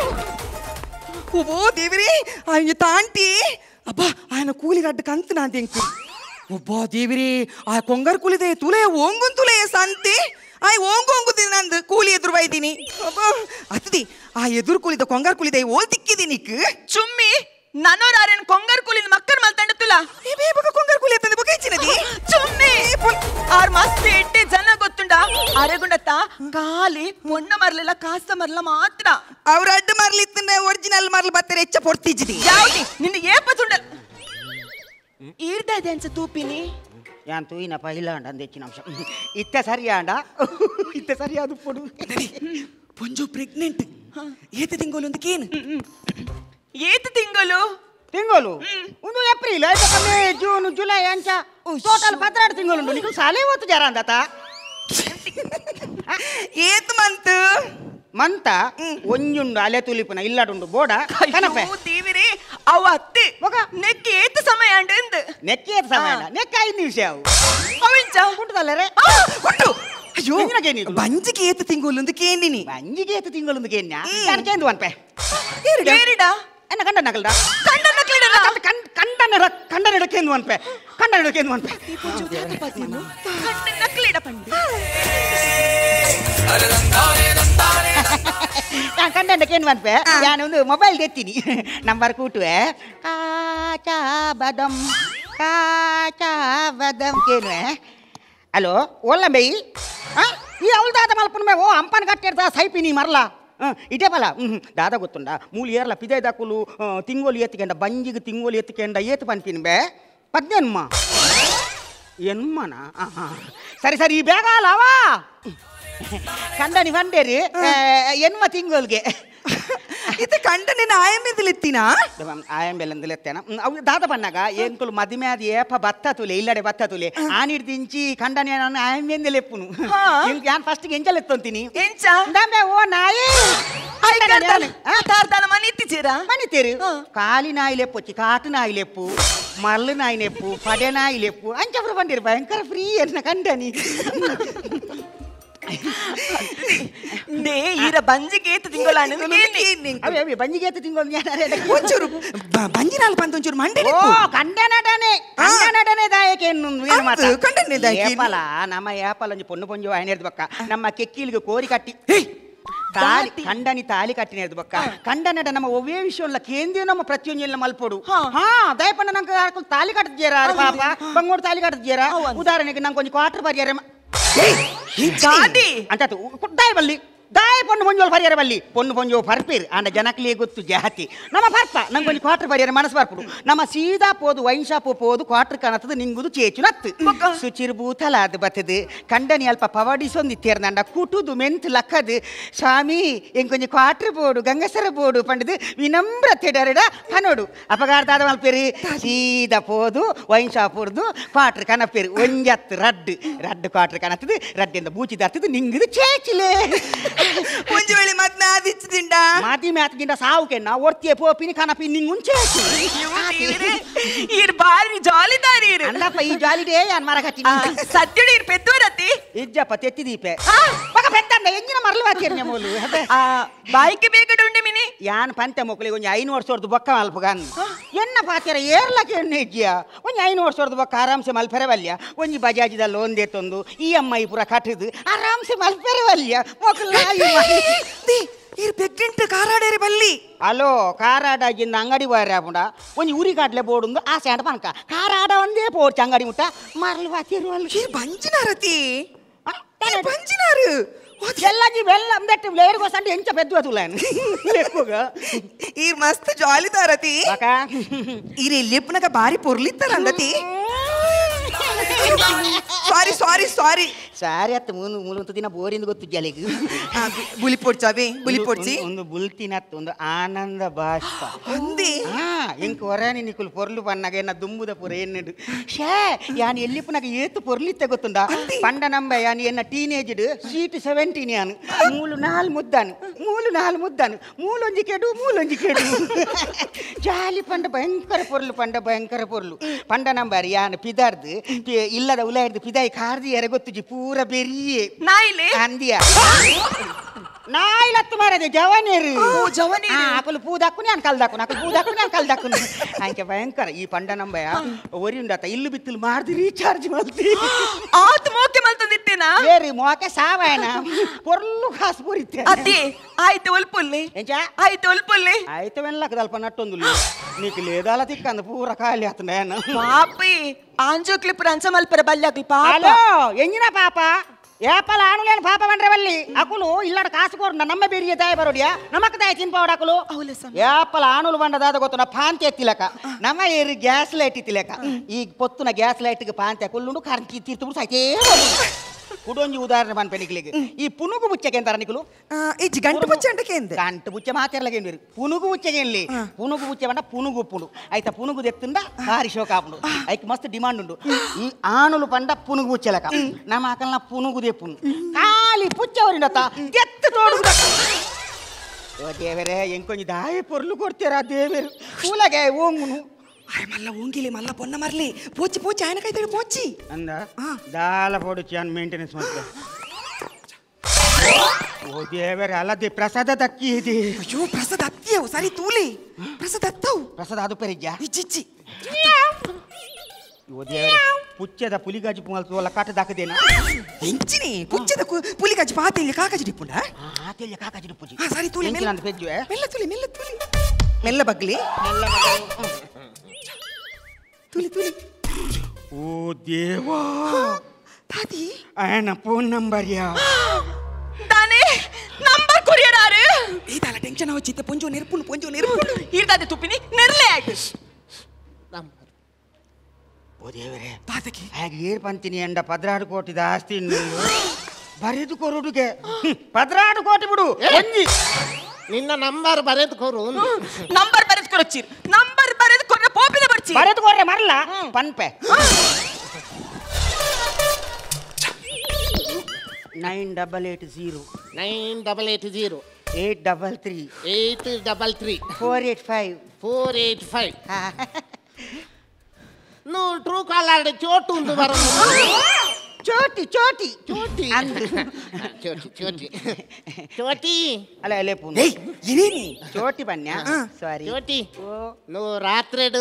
[SPEAKER 8] ಓ ದೇವರೇ ఆయన ತಾಂಟಿ ಅಬ್ಬ ఆయన ಕೂಲಿಗಡ್ಡ ಕಂತು ನಾ ತೆಂಕು ಒಬ್ಬ ದೇವರೇ ಆ ಕೊಂಗರ್ ಕೂಲಿದೆ ತುಲೆ ಓಂಗುನ್ ತುಲೆ ಸಂತಿ ಆಯ್ ಓಂಗು ಓಂಗುದಿನ ನಂದು ಕೂಲಿ ಎದುರು ಬೈದಿನಿ ಅಬ್ಬ ಅತ್ತಿ ಆ ಎದುರು ಕೂಲಿದ ಕೊಂಗರ್ ಕೂಲಿದೆ ಓಲ್ ತಿಕ್ಕಿದಿನಿ ಚುಮ್ಮಿ ನನ್ನೋರಾರೇನ್ ಕೊಂಗರ್ ಕೂಲಿನ ಮಕ್ಕರ್ ಮಲ್ತಂಡ ತುಲ ಏ ಬೇಬಗ ಕೊಂಗರ್ ಕೂಲಿ ತಂದೆ ಬಗ ಇಚ್ಚಿನದಿ ಚುಮ್ಮಿ ಆರ್ ಮಸ್ತ್ ಎಟ್ಟೆ ಜನ ಗೊತ್ತುಂಡ ಅರೆಗುಂಡತ್ತ ಕಾಲಿ ಮೊಣ್ಣ ಮರ್ಲೆಲ್ಲ ಕಾಸ್ತ ಮರ್ಲ ಮಾತ್ರ ಅವ್ರ ಅಡ್ಡ ಮರ್ಲಿತ್ತನ ಒರಿಜಿನಲ್ ಮರ್ಲ ಬತ್ತರ ಹೆಚ್ಚ ಪೊಡ್ತಿಜ್ಜಿದಿ ಯಾವ್ದಿ ನಿನ್ನ ಏಪ ತುಂಡ ಈರ್ದಾದೆ ಅನ್ಸ ತೂಪಿನಿ
[SPEAKER 6] ಯಾನ್ ತೂಯಿನಪ್ಪ ಇಲ್ಲ ಅಂಡ ಅಂದ ಹೆಚ್ಚಿನ ಅಂಶ ಇತ್ತೆ ಸರಿಯಾಂಡ ಇತ್ತೆ ಸರಿಯಾದ ಪೊಡು
[SPEAKER 8] ಪೊಂಜು ಪ್ರೆಗ್ನೆಂಟ್ ಏತ ತಿಂಗೋಲು ಒಂದು ಕೇನು ಏತ ತಿಂಗೋಲು
[SPEAKER 6] ತಿಂಗೋಲು ಒಂದು ಏಪ್ರಿಲ್ ಆಯ್ತು ಮೇ ಜೂನ್ ಜುಲೈ ಅಂಚ ಟೋಟಲ್ ಪತ್ತೆರಡು ತಿಂಗಳು ಉಂಟು ನೀವು ಸಾಲೇ ಓದ್ತು ಜರ ಅಂದತ
[SPEAKER 8] ಏತ್ ಮಂತ್
[SPEAKER 6] ಮಂತ ಒಂಜುಂಡು ಅಲೆ ತುಲಿಪುನ ಇಲ್ಲಡುಂಡು ಬೋಡ ಕನಪೆ
[SPEAKER 8] ದೇವಿರಿ ಅವ ಅತ್ತೆ ನೆಕ್ಕಿ ಏತ್ ಸಮಯ ಅಂಡ್ ಎಂದ್
[SPEAKER 6] ನೆಕ್ಕಿ ಏತ್ ಸಮಯ ನೆಕ್ಕ ಐದು ನಿಮಿಷ ಅವು
[SPEAKER 8] ಅವಿಂಚ
[SPEAKER 6] ಕುಂಟದಲ್ಲರೆ
[SPEAKER 8] ಕುಂಟು ಅಯ್ಯೋ
[SPEAKER 6] ಎಂಜಿನಕೇನಿ
[SPEAKER 8] ಬಂಜಿಗೆ ಏತು ತಿಂಗೊಲ್ಲೊಂದು ಕೇಂದಿನಿ
[SPEAKER 6] ಬಂಜಿಗೆ ಏತು ತಿಂಗೊಲ್ಲೊಂದು ಕೇನ್ಯ ಕಣಕೇಂದು ಅನ್ಪೆ
[SPEAKER 8] ಏರಿಡ ಏರಿಡ
[SPEAKER 6] ಎನ್ನ ಕಂಡ ನಗಲ್ಡ
[SPEAKER 8] ಕಂಡ ನಕ್ಲಿಡ
[SPEAKER 6] ಕಂಡನ ಕಂಡನ ಇಡಕೇಂದು ಅನ್ಪೆ ಕಂಡನ ಇಡಕೇಂದು ಅನ್ಪೆ
[SPEAKER 8] ಕಂಡ ನಕ್ಲಿಡ ಪಂಡಿ
[SPEAKER 6] ನಾನು ಕಂಡಕ್ಕೇನು ಅನ್ಪೆ ನಾನೊಂದು ಮೊಬೈಲ್ ತೆತ್ತೀನಿ ನಂಬರ್ ಕೂಟುವೆ ಕಾಚಾ ಬದಂ ಕಾಚಾ ಬದಂ ಕೇನುವೆ ಹಲೋ ಓಲ್ಲ ಬೇಯಿ ಹಾಂ ಈ ಅವಳು ದಾದ ಮಲ್ಪನ ಮೇ ಓ ಅಂಪನ ಕಟ್ಟಿರ್ತಾ ಸೈಪಿನಿ ಮರಲ ಹ್ಞೂ ಇದೇ ಬಲ ಹ್ಞೂ ದಾದ ಗೊತ್ತುಂಡ ಮೂಲಿ ಏರ್ಲ ಪಿದೆ ದಾಕುಲು ತಿಂಗೋಲಿ ಎತ್ತಿಕೆಂಡ ಬಂಜಿಗೆ ತಿಂಗೋಲಿ ಎತ್ತಿಕೆಂಡ ಏತು ಪನ್ಪಿನ ಬೇ ಪದ್ನೆನ್ಮ ಎನ್ಮನ ಹಾಂ ಸರಿ ಸರಿ ಈ ಬೇಗ ಅಲ್ಲವಾ ಕಂಡನಿ ಬಂಡೇರಿ ಎನ್ಮ ತಿಂಗೋಲ್ಗೆ
[SPEAKER 8] ಇದು ಕಂಡನಿನ ಆಯಂಬೆದಲೆತ್ತಿನ
[SPEAKER 6] ಆಯಂಬೆಲೆಂದಲೆತ್ತೇನ ಅವು ದಾದ ಬಣ್ಣಗ ಎಂಕುಲು ಮದಿಮೆ ಅದು ಏಪ ಬತ್ತ ತುಲೆ ಇಲ್ಲಡೆ ಬತ್ತ ತುಲೆ ಆನಿಡ್ ದಿಂಚಿ ಕಂಡನಿ ನಾನು ಆಯಂಬೆಂದಲೆಪ್ಪುನು ಯಾನ್ ಫಸ್ಟ್ಗೆ ಎಂಚಲೆತ್ತೊಂತೀನಿ
[SPEAKER 8] ಎಂಚ
[SPEAKER 6] ದಂಬೆ ಓ ನಾಯಿ
[SPEAKER 8] ಮನಿ ಇತ್ತಿಚೀರ
[SPEAKER 6] ಮನಿತೀರಿ ಕಾಲಿ ನಾಯಿ ಲೆಪ್ಪೊಚ್ಚಿ ಕಾಟು ನಾಯಿ ಲೆಪ್ಪು ಮಲ್ಲು ನಾಯಿ ಲೆಪ್ಪು ಪಡೆ ನಾಯಿ ಲೆಪ್ಪು ಅಂಚಪ್ರ ಬಂದಿರು ಭಯಂಕರ ಫ್ರೀ ಎನ್ನ ಕಂಡನಿ
[SPEAKER 8] ನೇ ಈರ ಬಂಜಿಗೆ ಏತು ತಿಂಗೊಳ
[SPEAKER 6] ಅವೇ ಬಂಜಿಗೆ ಏತು ತಿಂಗೊಳ
[SPEAKER 8] ಒಂಚೂರು ಬಂಜಿನಾಲ್ ಬಂತ ಒಂಚೂರು ಮಂಡೆ
[SPEAKER 6] ಓ ಕಂಡನಡನೆ ಕಂಡನಡನೆ ದಾಯಕೆ ಏನು ಮಾತ
[SPEAKER 8] ಕಂಡನೆ ದಾಯಕೆ
[SPEAKER 6] ಏಪಲ ನಮ್ಮ ಏಪಲ ಒಂಜಿ ಪೊಣ್ಣು ಪೊಂಜು ಆಯ್ನೆರ್ದು ಬಕ್ಕ ನಮ್ಮ ಕೆಕ್ಕಿಲಿಗೆ ಕೋರಿ ಕಟ್ಟಿ ತಾಲಿ ಕಂಡನಿ ತಾಲಿ ಕಟ್ಟಿನೇರ್ದು ಬಕ್ಕ ಕಂಡನಡ ನಮ್ಮ ಒವ್ವೇ ವಿಷಯ ಕೇಂದ್ರ ನಮ್ಮ ಪ್ರತಿಯೊಂದು ಮಲ್ಪೋಡು ಹಾ ದಯಪಣ್ಣ ನಂಗೆ ತಾಲಿ ಕಟ್ಟದ್ಯಾರ ಪಾಪ ಬಂಗೋಡು ತಾಲಿ ಕಟ್ಟದ್ಯಾರ ಉದಾಹರಣೆಗೆ ನಂಗೆ ಒಂದು ಕ್ವಾರ್ಟರ್ ಬರ್ಯಾರ ಅಂತ ದಾಯ ಬಲ್ಲಿ ದಾಯ ಪೊಣ್ಣು ಪೊಂಜೋಲ್ ಪರಿಹಾರ ಬಲ್ಲಿ ಪೊಣ್ಣು ಪೊಂಜೋ ಪರ್ಪೀರ್ ಅಂಡ ಜನಕ್ಲಿಗೆ ಗೊತ್ತು ಜಾತಿ ನಮ್ಮ ಪರ್ಪ ನಂಗೆ ಒಂದು ಕ್ವಾರ್ಟರ್ ಪರಿಹಾರ ಮನಸ್ಸು ಬರ್ಪುಡು ನಮ್ಮ ಸೀದಾ ಪೋದು ವೈನ್ ಶಾಪ್ ಪೋದು ಕ್ವಾರ್ಟರ್ ಕಾಣತ್ತದು ನಿಂಗುದು ಚೇಚು ನತ್ತು ಸುಚಿರು ಬೂತಲ ಅದು ಬತ್ತದು ಕಂಡನಿ ಅಲ್ಪ ಪವಡಿಸೊಂದಿತ್ತೇರ್ ನಂಡ ಕುಟುದು ಮೆಂತ್ ಲಕ್ಕದು ಸ್ವಾಮಿ ಎಂಗ್ ಕೊಂಚ ಕ್ವಾರ್ಟರ್ ಬೋಡು ಗಂಗಸರ ಬೋಡು ಪಂಡದು ವಿನಮ್ರತೆ ಡರಡ ಕನೋಡು ಅಪಘಾತಾದ ಮಲ್ಪೇರಿ ಸೀದಾ ಪೋದು ವೈನ್ ಶಾಪ್ ಹೊರದು ಕ್ವಾರ್ಟರ್ ಕನಪೇರು ಒಂಜತ್ತು ರಡ್ ರಡ್ ಕ್ವಾರ್ಟರ್ ಕನತ್ತದು ರಡ್ಡಿಂದ ಬೂಚಿ ದತ್ತದು ನಿಂಗುದು ಚೇಚಿಲೆ
[SPEAKER 8] ಒಂದು ವೇಳೆ ಮತ್ತೆ ಆದಿಚ್ಚಿದಿಂಡ
[SPEAKER 6] ಮಾತಿ ಮ್ಯಾತ್ಗಿಂದ ಸಾವುಕೆನ್ನ ಒರ್ತಿಯ ಪೋಪಿನಿ ಕನಪಿ ನಿಂಗುಂಚೆ
[SPEAKER 8] ಈರ್ ಬಾರಿ ಜಾಲಿದಾರಿ ಇರು
[SPEAKER 6] ಅಲ್ಲಪ್ಪ ಈ ಜಾಲಿಡೇ ಯಾನ್ ಮರ ಕಟ್ಟಿನಿ
[SPEAKER 8] ಸತ್ಯಡಿ ಇರ್ ಪೆತ್ತೂರತಿ
[SPEAKER 6] ಇಜ್ಜಪ್ಪ ತೆತ್ತಿದೀಪೆ ಮಗ ಪೆತ್ತಂದ ಎಂಜಿನ ಮರಲು ಹಾಕಿರ್ನೆ ಮೂಲು
[SPEAKER 8] ಬಾಯಿಗೆ ಬೇಗ ಉಂಡೆ ಮಿನಿ
[SPEAKER 6] ಯಾನ್ ಪಂತೆ ಮೊಕ್ಕಲಿಗೆ ಒಂಜಿ ಐನು ವರ್ಷದ ಬೊಕ್ಕ ಮಲ್ಪಗನ್ ಎನ್ನ ಪಾತ್ಯರ ಏರ್ಲಕ್ಕೆ ಎಣ್ಣೆ ಇಜ್ಜಿಯ ಒಂಜಿ ಐನು ವರ್ಷದ ಬೊಕ್ಕ ಆರಾಮ್ಸೆ ಮಲ್ಪೆರೆ ಬಲ್ಯ ಒಂಜಿ ಬಜಾಜಿದಲ್ಲಿ ಒಂದೇ ತಂದು ಈ ಅಮ್ಮ ಈ ಪುರ ಕಟ್ಟದು ಆರಾಮ್ಸೆ ಮಲ್ಪೆರೆ ಬಲ್ಯ ಮೊಕ್ಕಲ
[SPEAKER 8] ಇರ್ ಬೆಗ್ಗೆಂಟು ಕಾರಾಡೇರಿ ಬಲ್ಲಿ
[SPEAKER 6] ಅಲೋ ಕಾರಾಡಾಗಿಂದ ಅಂಗಡಿ ಬಾರಿ ಆಪುಂಡ ಒಂಜಿ ಉರಿ ಕಾಟ್ಲೆ ಬೋಡುಂದು ಆ ಸ್ಯಾಂಡ ಪನಕ ಕಾರಾಡ ಒಂದೇ ಪೋಡ್ಚಿ ಅಂಗಡಿ ಮುಟ್ಟ ಮರಲು ಬಾತಿರು ಅಲ್ಲಿ
[SPEAKER 8] ಬಂಜಿನಾರತಿ ಬಂಜಿನಾರು
[SPEAKER 6] ಎಲ್ಲಗಿ ಬೆಲ್ಲ ಬೆಟ್ಟು ಲೇರ್ಗೋ ಸಂಡೆ ಎಂಚ ಪೆದ್ದು ತುಲಾನ್ ಲೆಕ್ಕುಗ
[SPEAKER 8] ಈ ಮಸ್ತ್ ಜಾಲಿದಾರತಿ
[SPEAKER 6] ಅಕ
[SPEAKER 8] ಇರಿ ಲಿಪ್ನಗ ಬಾರಿ ಪೊರ್ಲಿತ್ತಾರ ಅಂದತಿ ಸಾರಿ ಸಾರಿ ಸಾರಿ
[SPEAKER 6] ಸಾರಿ ಅತ್ತ ಮೂನು ಮೂಲು ದಿನ ಬೋರಿಂದ ಗೊತ್ತು ಜಲಿಗೆ
[SPEAKER 8] ಬುಲಿ ಪೊಡ್ಚಾವೆ ಬುಲಿ ಪೊಡ್ಚಿ
[SPEAKER 6] ಒಂದು ಬುಲ್ತಿನತ್ತ ಒಂದು ಆನಂದ ಬಾಷ್ಪ
[SPEAKER 8] ಅಂದಿ
[SPEAKER 6] ಹಾ ಇಂಕ ಹೊರನಿ ನಿಕುಲು ಪೊರ್ಲು ಪನ್ನಗ ಎನ್ನ ದುಂಬುದ ಪುರ ಎನ್ನೆಡು ಶೇ ಯಾನ್ ಎಲ್ಲಿಪ್ಪನಗ ಏತು ಪೊರ್ಲಿತ್ತೆ ಗೊತ್ತುಂಡ ಪಂಡ ನಂಬ ಯಾನ್ ಎನ್ನ ಟೀನೇಜ್ಡ್ ಸೀಟ್ ಸೆವೆಂಟೀನ್ ಯಾನ್ ಮೂಲು ನಾಲ್ ಮುದ್ದಾನು ಮೂಲು ನಾಲ್ ಮುದ್ದಾನು ಮೂಲೊಂಜಿ ಕೆಡು ಮೂಲೊಂಜಿ ಕೆಡು ಜಾಲಿ ಪಂಡ ಭಯಂಕರ ಪೊರ್ಲು ಪಂಡ ಭಯಂಕರ ಪೊರ್ಲು ಪಂಡ ನಂಬರ್ ಯಾನ್ ಪಿದಾರ್ದು ಇಲ್ಲದ ಉಲಾಯ್ದು ಪಿದಾಯಿ ಕಾರ್ದಿ ಎರೆ ಗೊತ್ತುಜಿ ಪೂರ ಬೆರಿಯೇ
[SPEAKER 8] ನಾಯಿಲೆ
[SPEAKER 6] ಅಂದಿಯ ನಾಯಿಲತ್ತು ಮಾರದೆ ಜವನೇರು
[SPEAKER 8] ಜವನೇರು
[SPEAKER 6] ಅಕಲು ಪೂ ದಕ್ಕುನಿ ಅನ್ ಕಲ್ ದಕ್ಕುನಿ ಅಕಲು ಪೂ ದಕ್ಕುನಿ ಅನ್ ಕಲ್ ದಕ್ಕುನಿ ಅಂಕೆ ಭಯಂಕರ ಈ ಪಂಡ ನಂಬಯ ಒರಿ ಉಂಡತ ಇಲ್ಲು ಬಿತ್ತಲು ಮಾಡ್ದು ರೀಚಾರ್ಜ್ ಮಾಡ್ತಿ
[SPEAKER 8] ಆತ್ ಮೋಕೆ ಮಲ್ತಂದಿತ್ತೇನಾ
[SPEAKER 6] ಏರಿ ಮೋಕೆ ಸಾವಾಯನ ಪೊರ್ಲು ಕಾಸು ಪೂರಿತ್ತೆ
[SPEAKER 8] ಅದೇ ಆಯ್ತು ಒಲ್ಪುಲ್ಲಿ
[SPEAKER 6] ಎಂಚ
[SPEAKER 8] ಆಯ್ತು ಒಲ್ಪುಲ್ಲಿ
[SPEAKER 6] ಆಯ್ತು ವೆಲ್ಲಕದಲ್ಪ ನಟ್ಟೊಂದು నీకు లేదాల తిక్కను పూర ఖాళీ అవుతున్నాయన్న
[SPEAKER 8] పాపి ఆంజోక్లి ప్రాంచ మల్పర బల్యాకి పాప
[SPEAKER 6] హలో ఎంజిన పాప ఏపల ఆనులేని పాప వండ్రవల్లి అకులు ఇల్లడ కాసుకోరు నమ్మ బెరియ దాయ బరోడియా నమక దాయ తింపవడ అకులు ఏపల ఆనులు వండ దాద ಗೊತ್ತನ ಪಾಂತಿ ಎತ್ತಿಲಕ ನಮ್ಮ ಏರಿ ಗ್ಯಾಸ್ ಲೈಟ್ ಇತ್ತಿಲಕ ಈ ಪೊತ್ತುನ ಗ್ಯಾಸ್ ಲೈಟ್ ಗೆ ಪಾಂತಿ ಅಕುಲು ಕರ್ಕಿ ತೀರ್ತು ಸೈತೇ ಕುಡೊಂಜಿ ಉದಾಹರಣೆ ಮನ್ ಪೆನಿಕ್ಲಿಗೆ ಈ ಪುನುಗು ಬುಚ್ಚಗೆ ಅಂತಾರ ನಿಕುಲು
[SPEAKER 8] ಈ ಗಂಟು ಬುಚ್ಚೆ ಅಂಟಕೆ ಎಂದೆ
[SPEAKER 6] ಗಂಟು ಬುಚ್ಚೆ ಮಾತೆರ್ಲಗೆ ಎಂದಿರು ಪುನುಗು ಬುಚ್ಚಗೆ ಎನ್ಲಿ ಪುನುಗು ಬುಚ್ಚೆ ಬಂಡ ಪುನುಗು ಉಪ್ಪುಂಡು ಐತ ಪುನುಗು ದೆತ್ತುಂಡ ಭಾರಿ ಶೋಕ ಆಪುಂಡು ಐಕ್ ಮಸ್ತ್ ಡಿಮಾಂಡ್ ಉಂಡು ಈ ಆನುಲು ಪಂಡ ಪುನುಗು ಬುಚ್ಚೆಲಕ ನಮ್ಮ ಆಕಲ್ನ ಪುನುಗು ದೆಪ್ಪುಂಡು ಖಾಲಿ ಪುಚ್ಚವರಿಂಡತ ದೆತ್ತು ತೋಡು ಓ ದೇವರೇ ಎಂಕೊಂಜಿ ದಾಯ ಪೊರ್ಲು ಕೊಡ್ತೀರಾ ದೇವರು ಕೂಲಗೆ ಓಂಗುನು
[SPEAKER 8] ಆಯ ಮಲ್ಲ ಓಂಗಿಲಿ ಮಲ್ಲ ಪೊನ್ನ ಮರ್ಲಿ ಪೋಚಿ ಪೋಚಿ ಆಯನ ಕೈ ತಡಿ ಪೋಚಿ
[SPEAKER 6] ಅಂದ ದಾಲ ಪೊಡುಚಿ ಅನ್ ಮೇಂಟೆನೆನ್ಸ್ ಮಾಡ್ತೆ ಓ ದೇವರೇ ಅಲ್ಲದೆ ಪ್ರಸಾದ ಅಕ್ಕಿ ಇದೆ.
[SPEAKER 8] ಅಯ್ಯೋ ಪ್ರಸಾದ ಅತ್ತಿಯವು ಸರಿ ತೂಲಿ ಪ್ರಸಾದ ಅತ್ತವು
[SPEAKER 6] ಪ್ರಸಾದ ಅದು ಪೆರಿಜ್ಜ
[SPEAKER 8] ಇಚ್ಚಿಚ್ಚಿ
[SPEAKER 6] ಓ ದೇವರೇ ಪುಚ್ಚದ ಪುಲಿಗಾಜಿ ಪುಂಗಲ್ ತೋಲ ಕಾಟದಾಕದೇನ
[SPEAKER 8] ಎಂಚಿನಿ ಪುಚ್ಚದ ಪುಲಿಗಾಜಿ ಪಾತೆಯಲ್ಲಿ ಕಾಕಾಜಿ ಡಿಪ್ಪುಂಡ
[SPEAKER 6] ಆತೆಲ್ಲ ಕಾಕಾಜಿ ಡಿಪ್ಪುಜಿ
[SPEAKER 8] ಹಾ ಸರಿ ತೂಲಿ
[SPEAKER 6] ಎಂಚಿನ ಅಂತ ಪೆಜ್ಜು
[SPEAKER 8] ಮೆಲ್ಲ ತೂಲಿ ಮೆಲ್ಲ ತೂಲಿ ಮೆಲ್ಲ ಬಗ್ಲಿ
[SPEAKER 6] ಮೆಲ್ಲ
[SPEAKER 8] ತೂಲಿ ತೂಲಿ
[SPEAKER 6] ಓ ದೇವಾ
[SPEAKER 8] தாதி
[SPEAKER 6] ஆனா ஃபோன் நம்பர் யா
[SPEAKER 10] தானே நம்பர் கொரியர் ஆறு
[SPEAKER 8] இதால டென்ஷன் ஆவச்சிte ponjo nerpunu ponjo nerpunu
[SPEAKER 10] irdaade tupini nerle ಆಗಿ
[SPEAKER 6] ನಂಬರ್ ಓ ದೇವರೇ
[SPEAKER 8] ತಾತಕ್ಕೆ
[SPEAKER 6] ಹಾಗೆ ಏರ್ ಪಂತಿನಿ ಎಂಡ ಪದ್ರಾಡು ಕೋಟಿದ ಆಸ್ತಿ ಬರೆದು ಕೊರುಡುಗೆ ಪದ್ರಾಡು ಕೋಟಿ ಬಿಡು ಒಂಜಿ
[SPEAKER 9] ನಿನ್ನ ನಂಬರ್ ಬರೆದು ಕೊರು
[SPEAKER 10] ನಂಬರ್ ಬರೆದು ಕೊರಚಿರ್ ನಂಬರ್ ಬರೆದು ಕೊರ್ರೆ ಪೋಪಿನ ಬರ್ಚಿ
[SPEAKER 6] ಬರೆದು ಕೊರ್ರೆ ಮರಲ್ಲ ಪನ್ಪೆ nine double eight zero
[SPEAKER 9] nine double eight zero
[SPEAKER 6] eight double three
[SPEAKER 9] eight double three
[SPEAKER 6] four eight five
[SPEAKER 9] four eight five నువ్వు ట్రూ కాలర్ చోటు ఉంది వరం
[SPEAKER 6] చోటి చోటి
[SPEAKER 9] చోటి చోటి చోటి చోటి
[SPEAKER 6] అలా లేపు
[SPEAKER 8] ఏయ్ ఇదేని
[SPEAKER 6] చోటి పన్యా సారీ
[SPEAKER 9] చోటి నువ్వు రాత్రేడు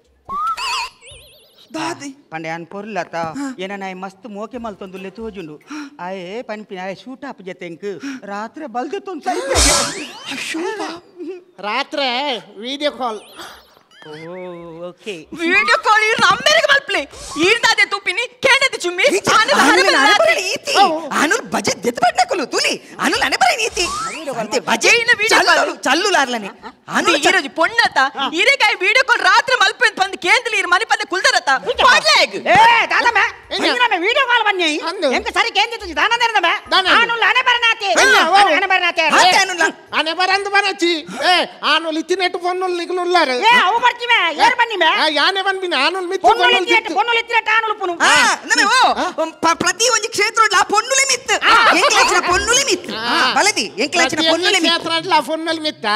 [SPEAKER 8] దాది
[SPEAKER 6] పండే అన్ పొర్లత ఏనా నాయ మస్తు మోకే మల్తొందు లే తోజుండు ఆయే పనిపిన ఆయే షూట్ అప్ జెతెంక్ రాత్రే బల్దే తొన్ సైతే
[SPEAKER 8] అషూపా
[SPEAKER 9] రాత్రే వీడియో కాల్
[SPEAKER 6] ఓ ఓకే
[SPEAKER 10] వీడియో కాల్ ఈ నంబర్కి మల్ప్లే ఈర్దాదే తుపిని కేండది చుమ్మి ఆనద
[SPEAKER 8] హరబల నీతి ఆనుల్ బజెట్ దెత్తబడ్నకులు తులి ఆనుల్ అనబర నీతి అంతే బజెట్ చల్లు చల్లులార్లని
[SPEAKER 10] ఆనుల్ ఈ రోజు పొన్నత ఈరేకాయ వీడియో కాల్ రాత్రి మల్పెంత పంది కేంద్రలి ఇర్ మని పంది కుల్దరత పాడ్లేగ్
[SPEAKER 6] ఏ దాదమే ఇంగనమే వీడియో కాల్ బన్నీ ఎంక సరి కేంద్రతి దాన దేనమే ఆనుల్ అనబర నాతే అనబర నాతే
[SPEAKER 8] ఆనుల్
[SPEAKER 9] అనబర అందు బనచి ఏ ఆనుల్ ఇతినెట్ ఫోన్నుల్ నికులుల్లారు
[SPEAKER 6] ఏ అవు ಬರ್ತಿವೆ ಯಾರು ಬನ್ನಿಮೆ
[SPEAKER 9] ಆ ಯಾನೆ ಬನ್ಬಿನ ಆನುಲ್ ಮಿತ್ತು
[SPEAKER 6] ಪೊನ್ನುಲ್ ಇತ್ತಿರಟ ಪೊನ್ನುಲ್ ಇತ್ತಿರಟ ಆನುಲ್ ಪುನು
[SPEAKER 8] ಆ ನಮೆ ಓ ಪ್ರತಿ ಒಂದು ಕ್ಷೇತ್ರಡ್ಲ ಪೊನ್ನುಲೆ ಮಿತ್ತು ಎಂಕ್ಲಚಿನ ಪೊನ್ನುಲೆ ಮಿತ್ತು ಬಲದಿ ಎಂಕ್ಲಚಿನ ಪೊನ್ನುಲೆ ಮಿತ್ತು
[SPEAKER 9] ಕ್ಷೇತ್ರಡ್ಲ ಪೊನ್ನುಲೆ ಮಿತ್ತ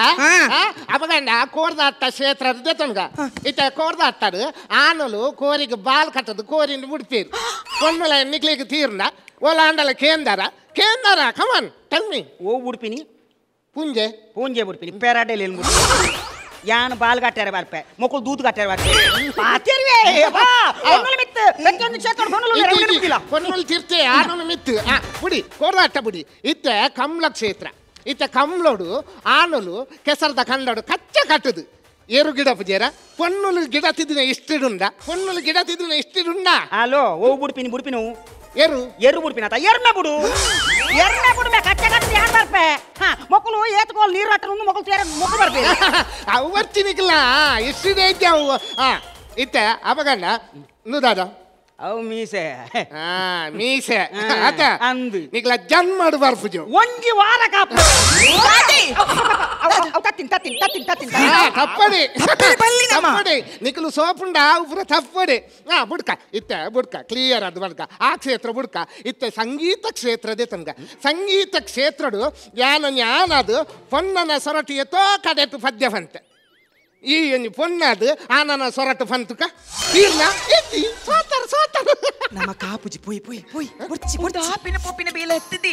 [SPEAKER 9] ಅಪಗಂಡ ಕೋರ್ದಾಟ ಕ್ಷೇತ್ರ ದೆತಂಗ ಇತ ಕೋರ್ದಾಟಡು ಆನುಲು ಕೋರಿಗೆ ಬಾಲ್ ಕಟ್ಟದು ಕೋರಿಂದ ಬಿಡ್ತೀರಿ ಪೊನ್ನುಲ ನಿಕ್ಲಿಗೆ ತೀರ್ನ ಓಲಾಂಡಲ ಕೇಂದರ ಕೇಂದರ ಕಮನ್ ಟೆಲ್ ಮಿ
[SPEAKER 6] ಓ ಉಡುಪಿನಿ
[SPEAKER 9] ಪುಂಜೆ
[SPEAKER 6] ಪುಂಜೆ ಉಡುಪಿನಿ ಪೆರಾಡೆಲ್ ಏನು ಯಾನ್ ಬಾಲ್ ಕಟ್ಟಾರೆ ಬಾರ್ಪೆ ಮಕ್ಕಳು ದೂತ್ ಕಟ್ಟಾರೆ ಬಾರ್ಪೆ ಪಾತಿರ್ವೆ ಬಾ ಪೊನ್ನುಲ ಮಿತ್ತು ಪ್ರತಿಯೊಂದು ಕ್ಷೇತ್ರ ಪೊನ್ನುಲ ಇರಲ್ಲ
[SPEAKER 9] ಪೊನ್ನುಲ ತೀರ್ತೆ ಆನುಲ ಮಿತ್ತು ಆ ಬುಡಿ ಕೋರ್ದಾಟ ಬುಡಿ ಇತ್ತೆ ಕಮ್ಲ ಕ್ಷೇತ್ರ ಇತ್ತೆ ಕಮ್ಲೋಡು ಆನುಲು ಕೆಸರದ ಕಂಡೋಡು ಕಚ್ಚ ಕಟ್ಟದು ಏರು ಗಿಡ ಪುಜೇರ ಪೊನ್ನುಲು ಗಿಡ ತಿದ್ದಿನ ಇಷ್ಟಿಡುಂಡ ಪೊನ್ನುಲು ಗಿಡ ತಿದ್ದಿನ ಇಷ್ಟಿಡುಂಡ
[SPEAKER 6] ಹಲೋ ಓ ಬುಡ್ಪಿನಿ ಬುಡ್ಪಿನು
[SPEAKER 9] ಏರು
[SPEAKER 6] ಏರು ಬುಡ್ಪಿನ ಆತ ಎರ್ಮೆ ಬುಡು ಎರ್ಮೆ ಬುಡು ಮೆ ಕಚ್ಚ ಕಟ್ಟದು ಯಾನ್ ಬಾರ್ಪೆ ಹಾ ಮಕ್ಕಳು ಏತ್ಕೋಲ್ ನೀರು ಹಟ್ಟ ಒಂದು ಮಕ್ಕಳು ತೇರ ಮಕ್ಕ ಬಾರ್ಪೆ
[SPEAKER 9] ಅವು ಬರ್ತಿನಿಕ್ಲ ಇಷ್ಟಿದೆ ಐತೆ ಅವು ಹಾ ಇತ್ತೆ ಅಪಗಂಡ ನುದಾದ
[SPEAKER 6] ಅವು ಮೀಸೆ
[SPEAKER 9] ಹಾ ಮೀಸೆ ಆತ
[SPEAKER 6] ಅಂದು
[SPEAKER 9] ನಿಕ್ಲ ಜನ್ಮಡು ಬರ್ಪುಜು
[SPEAKER 6] ಒಂಜಿ ವಾರ ಕಾಪ ತಾತಿ ಅವು ತತ್ತಿನ್ ತತ್ತಿನ್ ತತ್ತಿನ್ ತತ್ತಿನ್
[SPEAKER 9] ತಪ್ಪಡಿ ತಪ್ಪಡಿ ನಿಕ್ಲು ಸೋಪುಂಡ ಉಪುರ ತಪ್ಪಡಿ ಹಾ ಬುಡ್ಕ ಇತ್ತೆ ಬುಡ್ಕ ಕ್ಲಿಯರ್ ಅದು ಬಡ್ಕ ಆ ಕ್ಷೇತ್ರ ಬುಡ್ಕ ಇತ್ತೆ ಸಂಗೀತ ಕ್ಷೇತ್ರದೇ ತನ್ಗ ಸಂಗೀತ ಕ್ಷೇತ್ರಡು ಯಾನ ಜ್ಞಾನದು ಪೊನ್ನನ ಸೊರಟಿಯ ತೋ ಕಡೆಟು ಪದ್ಯ ಬಂತೆ ಈ ಒಂದು ಪೊನ್ನದು ಆನನ ಸೊರಟು ಬಂತುಕ ತೀರ್ನ ಎತ್ತಿ ಸೋತಾರ ಸೋತಾರ
[SPEAKER 8] ನಮ್ಮ ಕಾಪುಜಿ ಪೋಯ್ ಪೋಯ್ ಪೋಯ್ ಬರ್ಚಿ ಬರ್ಚಿ
[SPEAKER 10] ಹಾಪಿನ ಪೋಪಿನ ಬೇಲ ಎತ್ತಿದಿ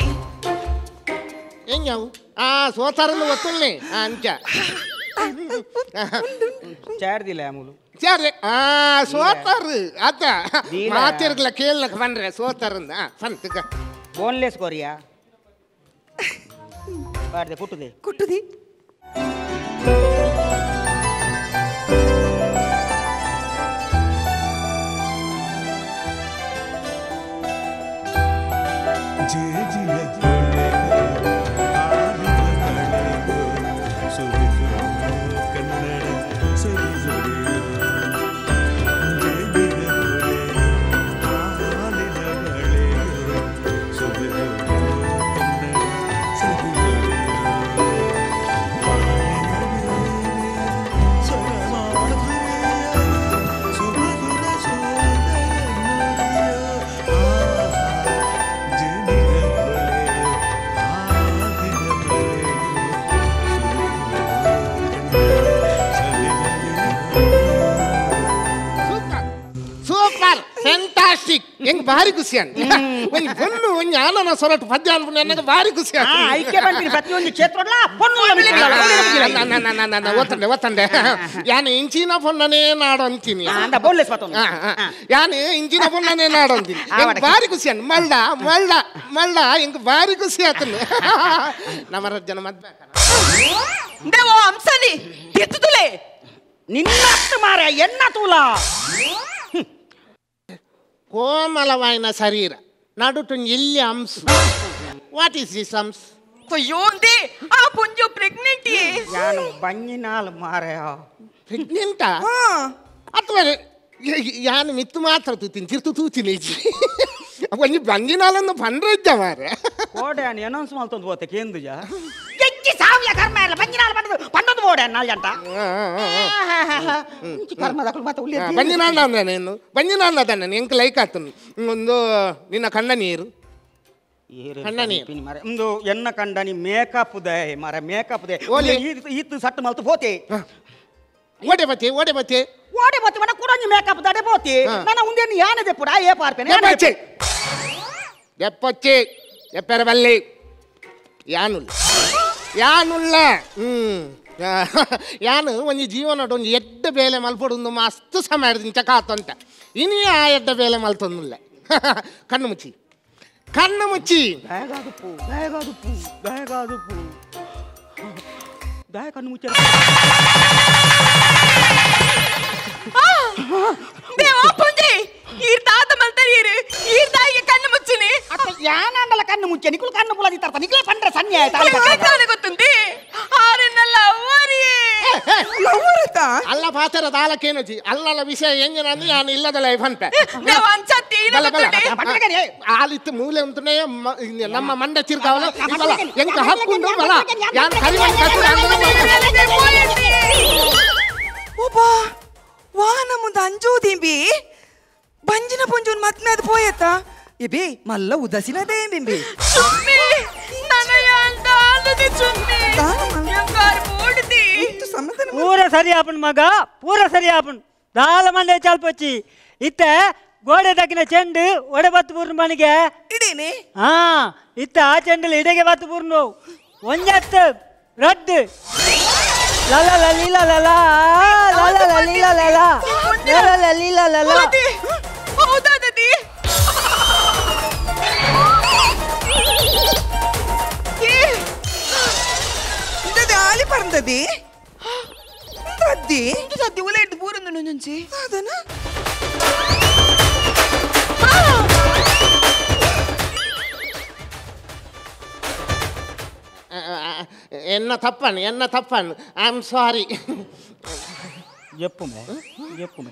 [SPEAKER 9] ಹೆಂಗವು ಆ ಸೋತಾರನ್ನು ಒತ್ತುಲ್ನಿ ಅಂಚ
[SPEAKER 6] ಚಾರ್ದಿಲ್ಲ ಅಮೂಲು
[SPEAKER 9] ಸರಿ ಆ ಸೋತಾರು ಆತ ಮಾತಿರ್ಗಲ ಕೇಳಕ್ ಬಂದ್ರೆ ಸೋತಾರಂದ ಬಂತುಕ
[SPEAKER 6] ಬೋನ್ಲೆಸ್ ಕೊರಿಯಾ ಬಾರ್ದೆ ಕುಟ್ಟುದೆ
[SPEAKER 8] ಕುಟ್ಟುದಿ
[SPEAKER 9] ಹೆಂಗ್ ಭಾರಿ ಖುಷಿ ಅಂತ ಒಂದು ಪೊನ್ನು ಒಂದು ಆನನ ಸೊರಟು ಪದ್ಯ ಅನ್ಬಿಟ್ಟು ನನಗೆ ಭಾರಿ ಖುಷಿ
[SPEAKER 6] ಆ, ಐಕ್ಯ ಬಂತೀನಿ ಪ್ರತಿಯೊಂದು ಕ್ಷೇತ್ರಡ್ಲ ಪೊನ್ನು
[SPEAKER 9] ಓದ್ತಂಡೆ ಓದ್ತಂಡೆ ಯಾನು ಇಂಚಿನ ಪೊನ್ನನೇ ನಾಡು ಅಂತೀನಿ
[SPEAKER 6] ಅಂದ ಬೋನ್ಲೆಸ್ ಮತ್ತೊಂದು
[SPEAKER 9] ಯಾನು ಇಂಚಿನ ಪೊನ್ನನೇ ನಾಡು ಅಂತೀನಿ ಹೆಂಗ್ ಭಾರಿ ಖುಷಿ ಅನ್ ಮಳ್ಳ ಮಳ್ಳ ಮಳ್ಳ ಹೆಂಗ್ ಭಾರಿ ಖುಷಿ ಆತನು ನಮ್ಮ ಜನ ಮದ್ವೆ
[SPEAKER 10] ದೇವ ಹಂಸನಿ ಎತ್ತು ತುಲೆ
[SPEAKER 6] ನಿನ್ನ ಹತ್ತು ಮಾರ ಎನ್ನ ತೂಲ
[SPEAKER 9] ಕೋಮಲವಾಯಿನ ಶರೀರ ನಡುಟು ಎಲ್ಲಿ ಅಂಶ ವಾಟ್ ಈಸ್ ದಿಸ್ ಅಂಶ
[SPEAKER 10] ಅಯ್ಯೋ ಅಂದೆ ಆ ಪುಂಜು ಪ್ರೆಗ್ನೆಂಟ್
[SPEAKER 6] ಯಾನು ಬಂಜಿನಾಲ್ ಮಾರಯ
[SPEAKER 9] ಪ್ರೆಗ್ನೆಂಟಾ ಅಥವಾ ಯಾನು ಮಿತ್ತು ಮಾತ್ರ ತೂತೀನಿ ತಿರ್ತು ತೂತೀನಿ ಒಂಜಿ ಬಂಜಿನಾಲನ್ನು ಪಂಡ್ರೆ ಇದ್ದ ಮಾರೆ
[SPEAKER 6] ಓಡೆ ಅನ್ ಎನೌನ್ಸ್ ಮಾಡ್ತೊಂದು ಹೋತೆ ಕೇಂದುಜ ಎಜ್ಜಿ ಸಾವಿಯ ಕರ್ಮ ಇಲ್ಲ ಬಂಜಿನಾಲ್ ಪಂಡದು ಪಂಡದು ಓಡೆ ನಾಲ್ ಜಂಟ ಕರ್ಮ ದಕ್ಕಲು ಮತ್ತೆ ಉಳ್ಳಿ
[SPEAKER 9] ಬಂಜಿನಾಲ್ ಅಂದ ನೀನು ಬಂಜಿನಾಲ್ ಅದ ನಾನು ಎಂಕ್ ಲೈಕ್ ಆತನು ಒಂದು ನಿನ್ನ ಕಣ್ಣ ನೀರು ಕಣ್ಣ ನೀರು
[SPEAKER 6] ಮಾರೆ ಒಂದು ಎನ್ನ ಕಂಡನಿ ಮೇಕಪ್ ದೇ ಮಾರೆ ಮೇಕಪ್ ದೇ
[SPEAKER 9] ಓಲಿ
[SPEAKER 6] ಈತ್ ಸಟ್ ಮಲ್ತು ಹೋತೆ
[SPEAKER 9] ಓಡೆ ಬತ್ತೆ ಓಡೆ ಬತ್ತೆ
[SPEAKER 6] ಓಡೆ ಬತ್ತೆ ಮನ ಕುಡಂಜಿ ಮೇಕಪ್ ದಡೆ ಹೋತೆ ನನ್ನ ಮುಂದೆ ಯಾನದೆ ಪುಡ ಏ ಪಾರ್ಪೆನೆ
[SPEAKER 9] ಎಪ್ಪಚ್ಚೆ ಎಪ್ಪಚ್ಚೆ ಎಪ್ಪರ ಬಲ್ಲಿ ಯಾನುಲ್ಲ ಯಾನುಲ್ಲ ಹ್ಮ್ ಯಾನು ಒಂಜಿ ಜೀವನ ಒಂಜಿ ಎಡ್ಡ ಬೇಲೆ ಮಲ್ಪೊಡು ಮಸ್ತ್ ಸಮಯ ಹಿಡಿದು ಚಕಾತಂತ ಇನಿ ಆ ಎಡ್ಡ ಬೇಲೆ ಮಲ್ತೊಂದುಲ್ಲ ಕಣ್ಣು ಮುಚ್ಚಿ ಕಣ್ಣು ಮುಚ್ಚಿ
[SPEAKER 6] ಬೇಗಾದುಪ್ಪು ಬೇಗಾದುಪ್ಪು ಬೇಗಾದುಪ್ಪು ದಯ ಕಣ್ಣು ಮುಚ್ಚ
[SPEAKER 10] ದೇವ ಪುಂಜಿ ಈ ತಾತ ಮಲ್ತರೀರು ಈ ತಾಯಿಗೆ ಕಣ್ಣು ಮುಚ್ಚಿನಿ
[SPEAKER 6] ಅತ್ತ ಯಾನಂಡಲ ಕಣ್ಣು ಮುಚ್ಚೆ ನಿಕುಲು ಕಣ್ಣು ಪುಲದಿ ತರ್ತ ನಿಕಲೆ ಪಂಡ್ರೆ ಸನ್ನೆ ಆಯ್ತಾ
[SPEAKER 10] ಗೊತ್ತುಂಟಿ ಆರನ್ನಲ್ಲ ಅವರಿಯೇ
[SPEAKER 8] ಲವರತ
[SPEAKER 9] ಅಲ್ಲ ಪಾತರ ದಾಲಕೇನಜಿ ಅಲ್ಲಲ್ಲ ವಿಷಯ ಎಂಜಿನ ಅಂದ್ರೆ ನಾನು ಇಲ್ಲದ ಲೈಫ್ ಅಂತ
[SPEAKER 10] ದೇವ ಅಂಚತ್ತಿ
[SPEAKER 9] ಬಲ ಬಲ ಆಲಿತ್ತು ಮೂಲೆ ಅಂತನೇ ನಮ್ಮ ಮಂಡ ಚಿರ್ಗಾವಲ ಬಲ ಎಂಕ ಹಕ್ಕೊಂಡು ಬಲ ಯಾನ್ ಕರಿವನ್
[SPEAKER 8] ಒಬ್ಬ ವಾಹನ ಮುಂದೆ ಅಂಜೋದಿಂಬಿ ಬಂಜಿನ ಪುಂಜುನ್ ಮತ್ನಾದ ಪೋಯತ್ತ ಇಬಿ ಮಲ್ಲ ಉದಸಿನದೇ ಬಿಂಬಿ
[SPEAKER 10] ಚುಮ್ಮಿ ನನಯ ಅಂತ ಆಲದೆ ಚುಮ್ಮಿ ಯಂಗಾರ್ ಮೂಡ್ತಿ
[SPEAKER 8] ಸಮಾಧಾನ
[SPEAKER 5] ಪೂರ ಸರಿ ಆಪನ್ ಮಗ ಪೂರ ಸರಿ ಆಪನ್ ದಾಲ ಮಂಡೆ ಚಾಲ್ಪಚ್ಚಿ ಇತ್ತ ಗೋಡೆ ತಕ್ಕಿನ ಚೆಂಡು ಒಡೆ ಬತ್ತು ಪೂರ್ಣ ಮನೆಗೆ
[SPEAKER 8] ಇಡೀನಿ
[SPEAKER 5] ಹಾ ಇತ್ತ ಆ ಚೆಂಡಲ್ಲಿ ಇಡೆಗೆ ಬತ್ತು ಪೂರ್ಣ ಒಂಜತ್ತು ರಡ್ಡು ಲಲ ಲಲೀಲ ಲಲ ಲಲ ಲಲೀಲ ಲಲ ಲಲ ಲಲೀಲ ಲಲ
[SPEAKER 10] ಹೌದಾ ದದಿ
[SPEAKER 8] ದದಿ ಆಲಿ ಪರಂದದಿ ದದ್ದಿ
[SPEAKER 10] ದದಿ ಒಲೆ ಇಟ್ಟು ಪೂರಂದು ನಂಜಿ
[SPEAKER 8] ಅದನ
[SPEAKER 9] ಎನ್ನ ತಪ್ಪನು ಎನ್ನ ತಪ್ಪನು ಐ ಆಮ್ ಸಾರಿ
[SPEAKER 6] ಎಪ್ಪುಮೆ ಎಪ್ಪುಮೆ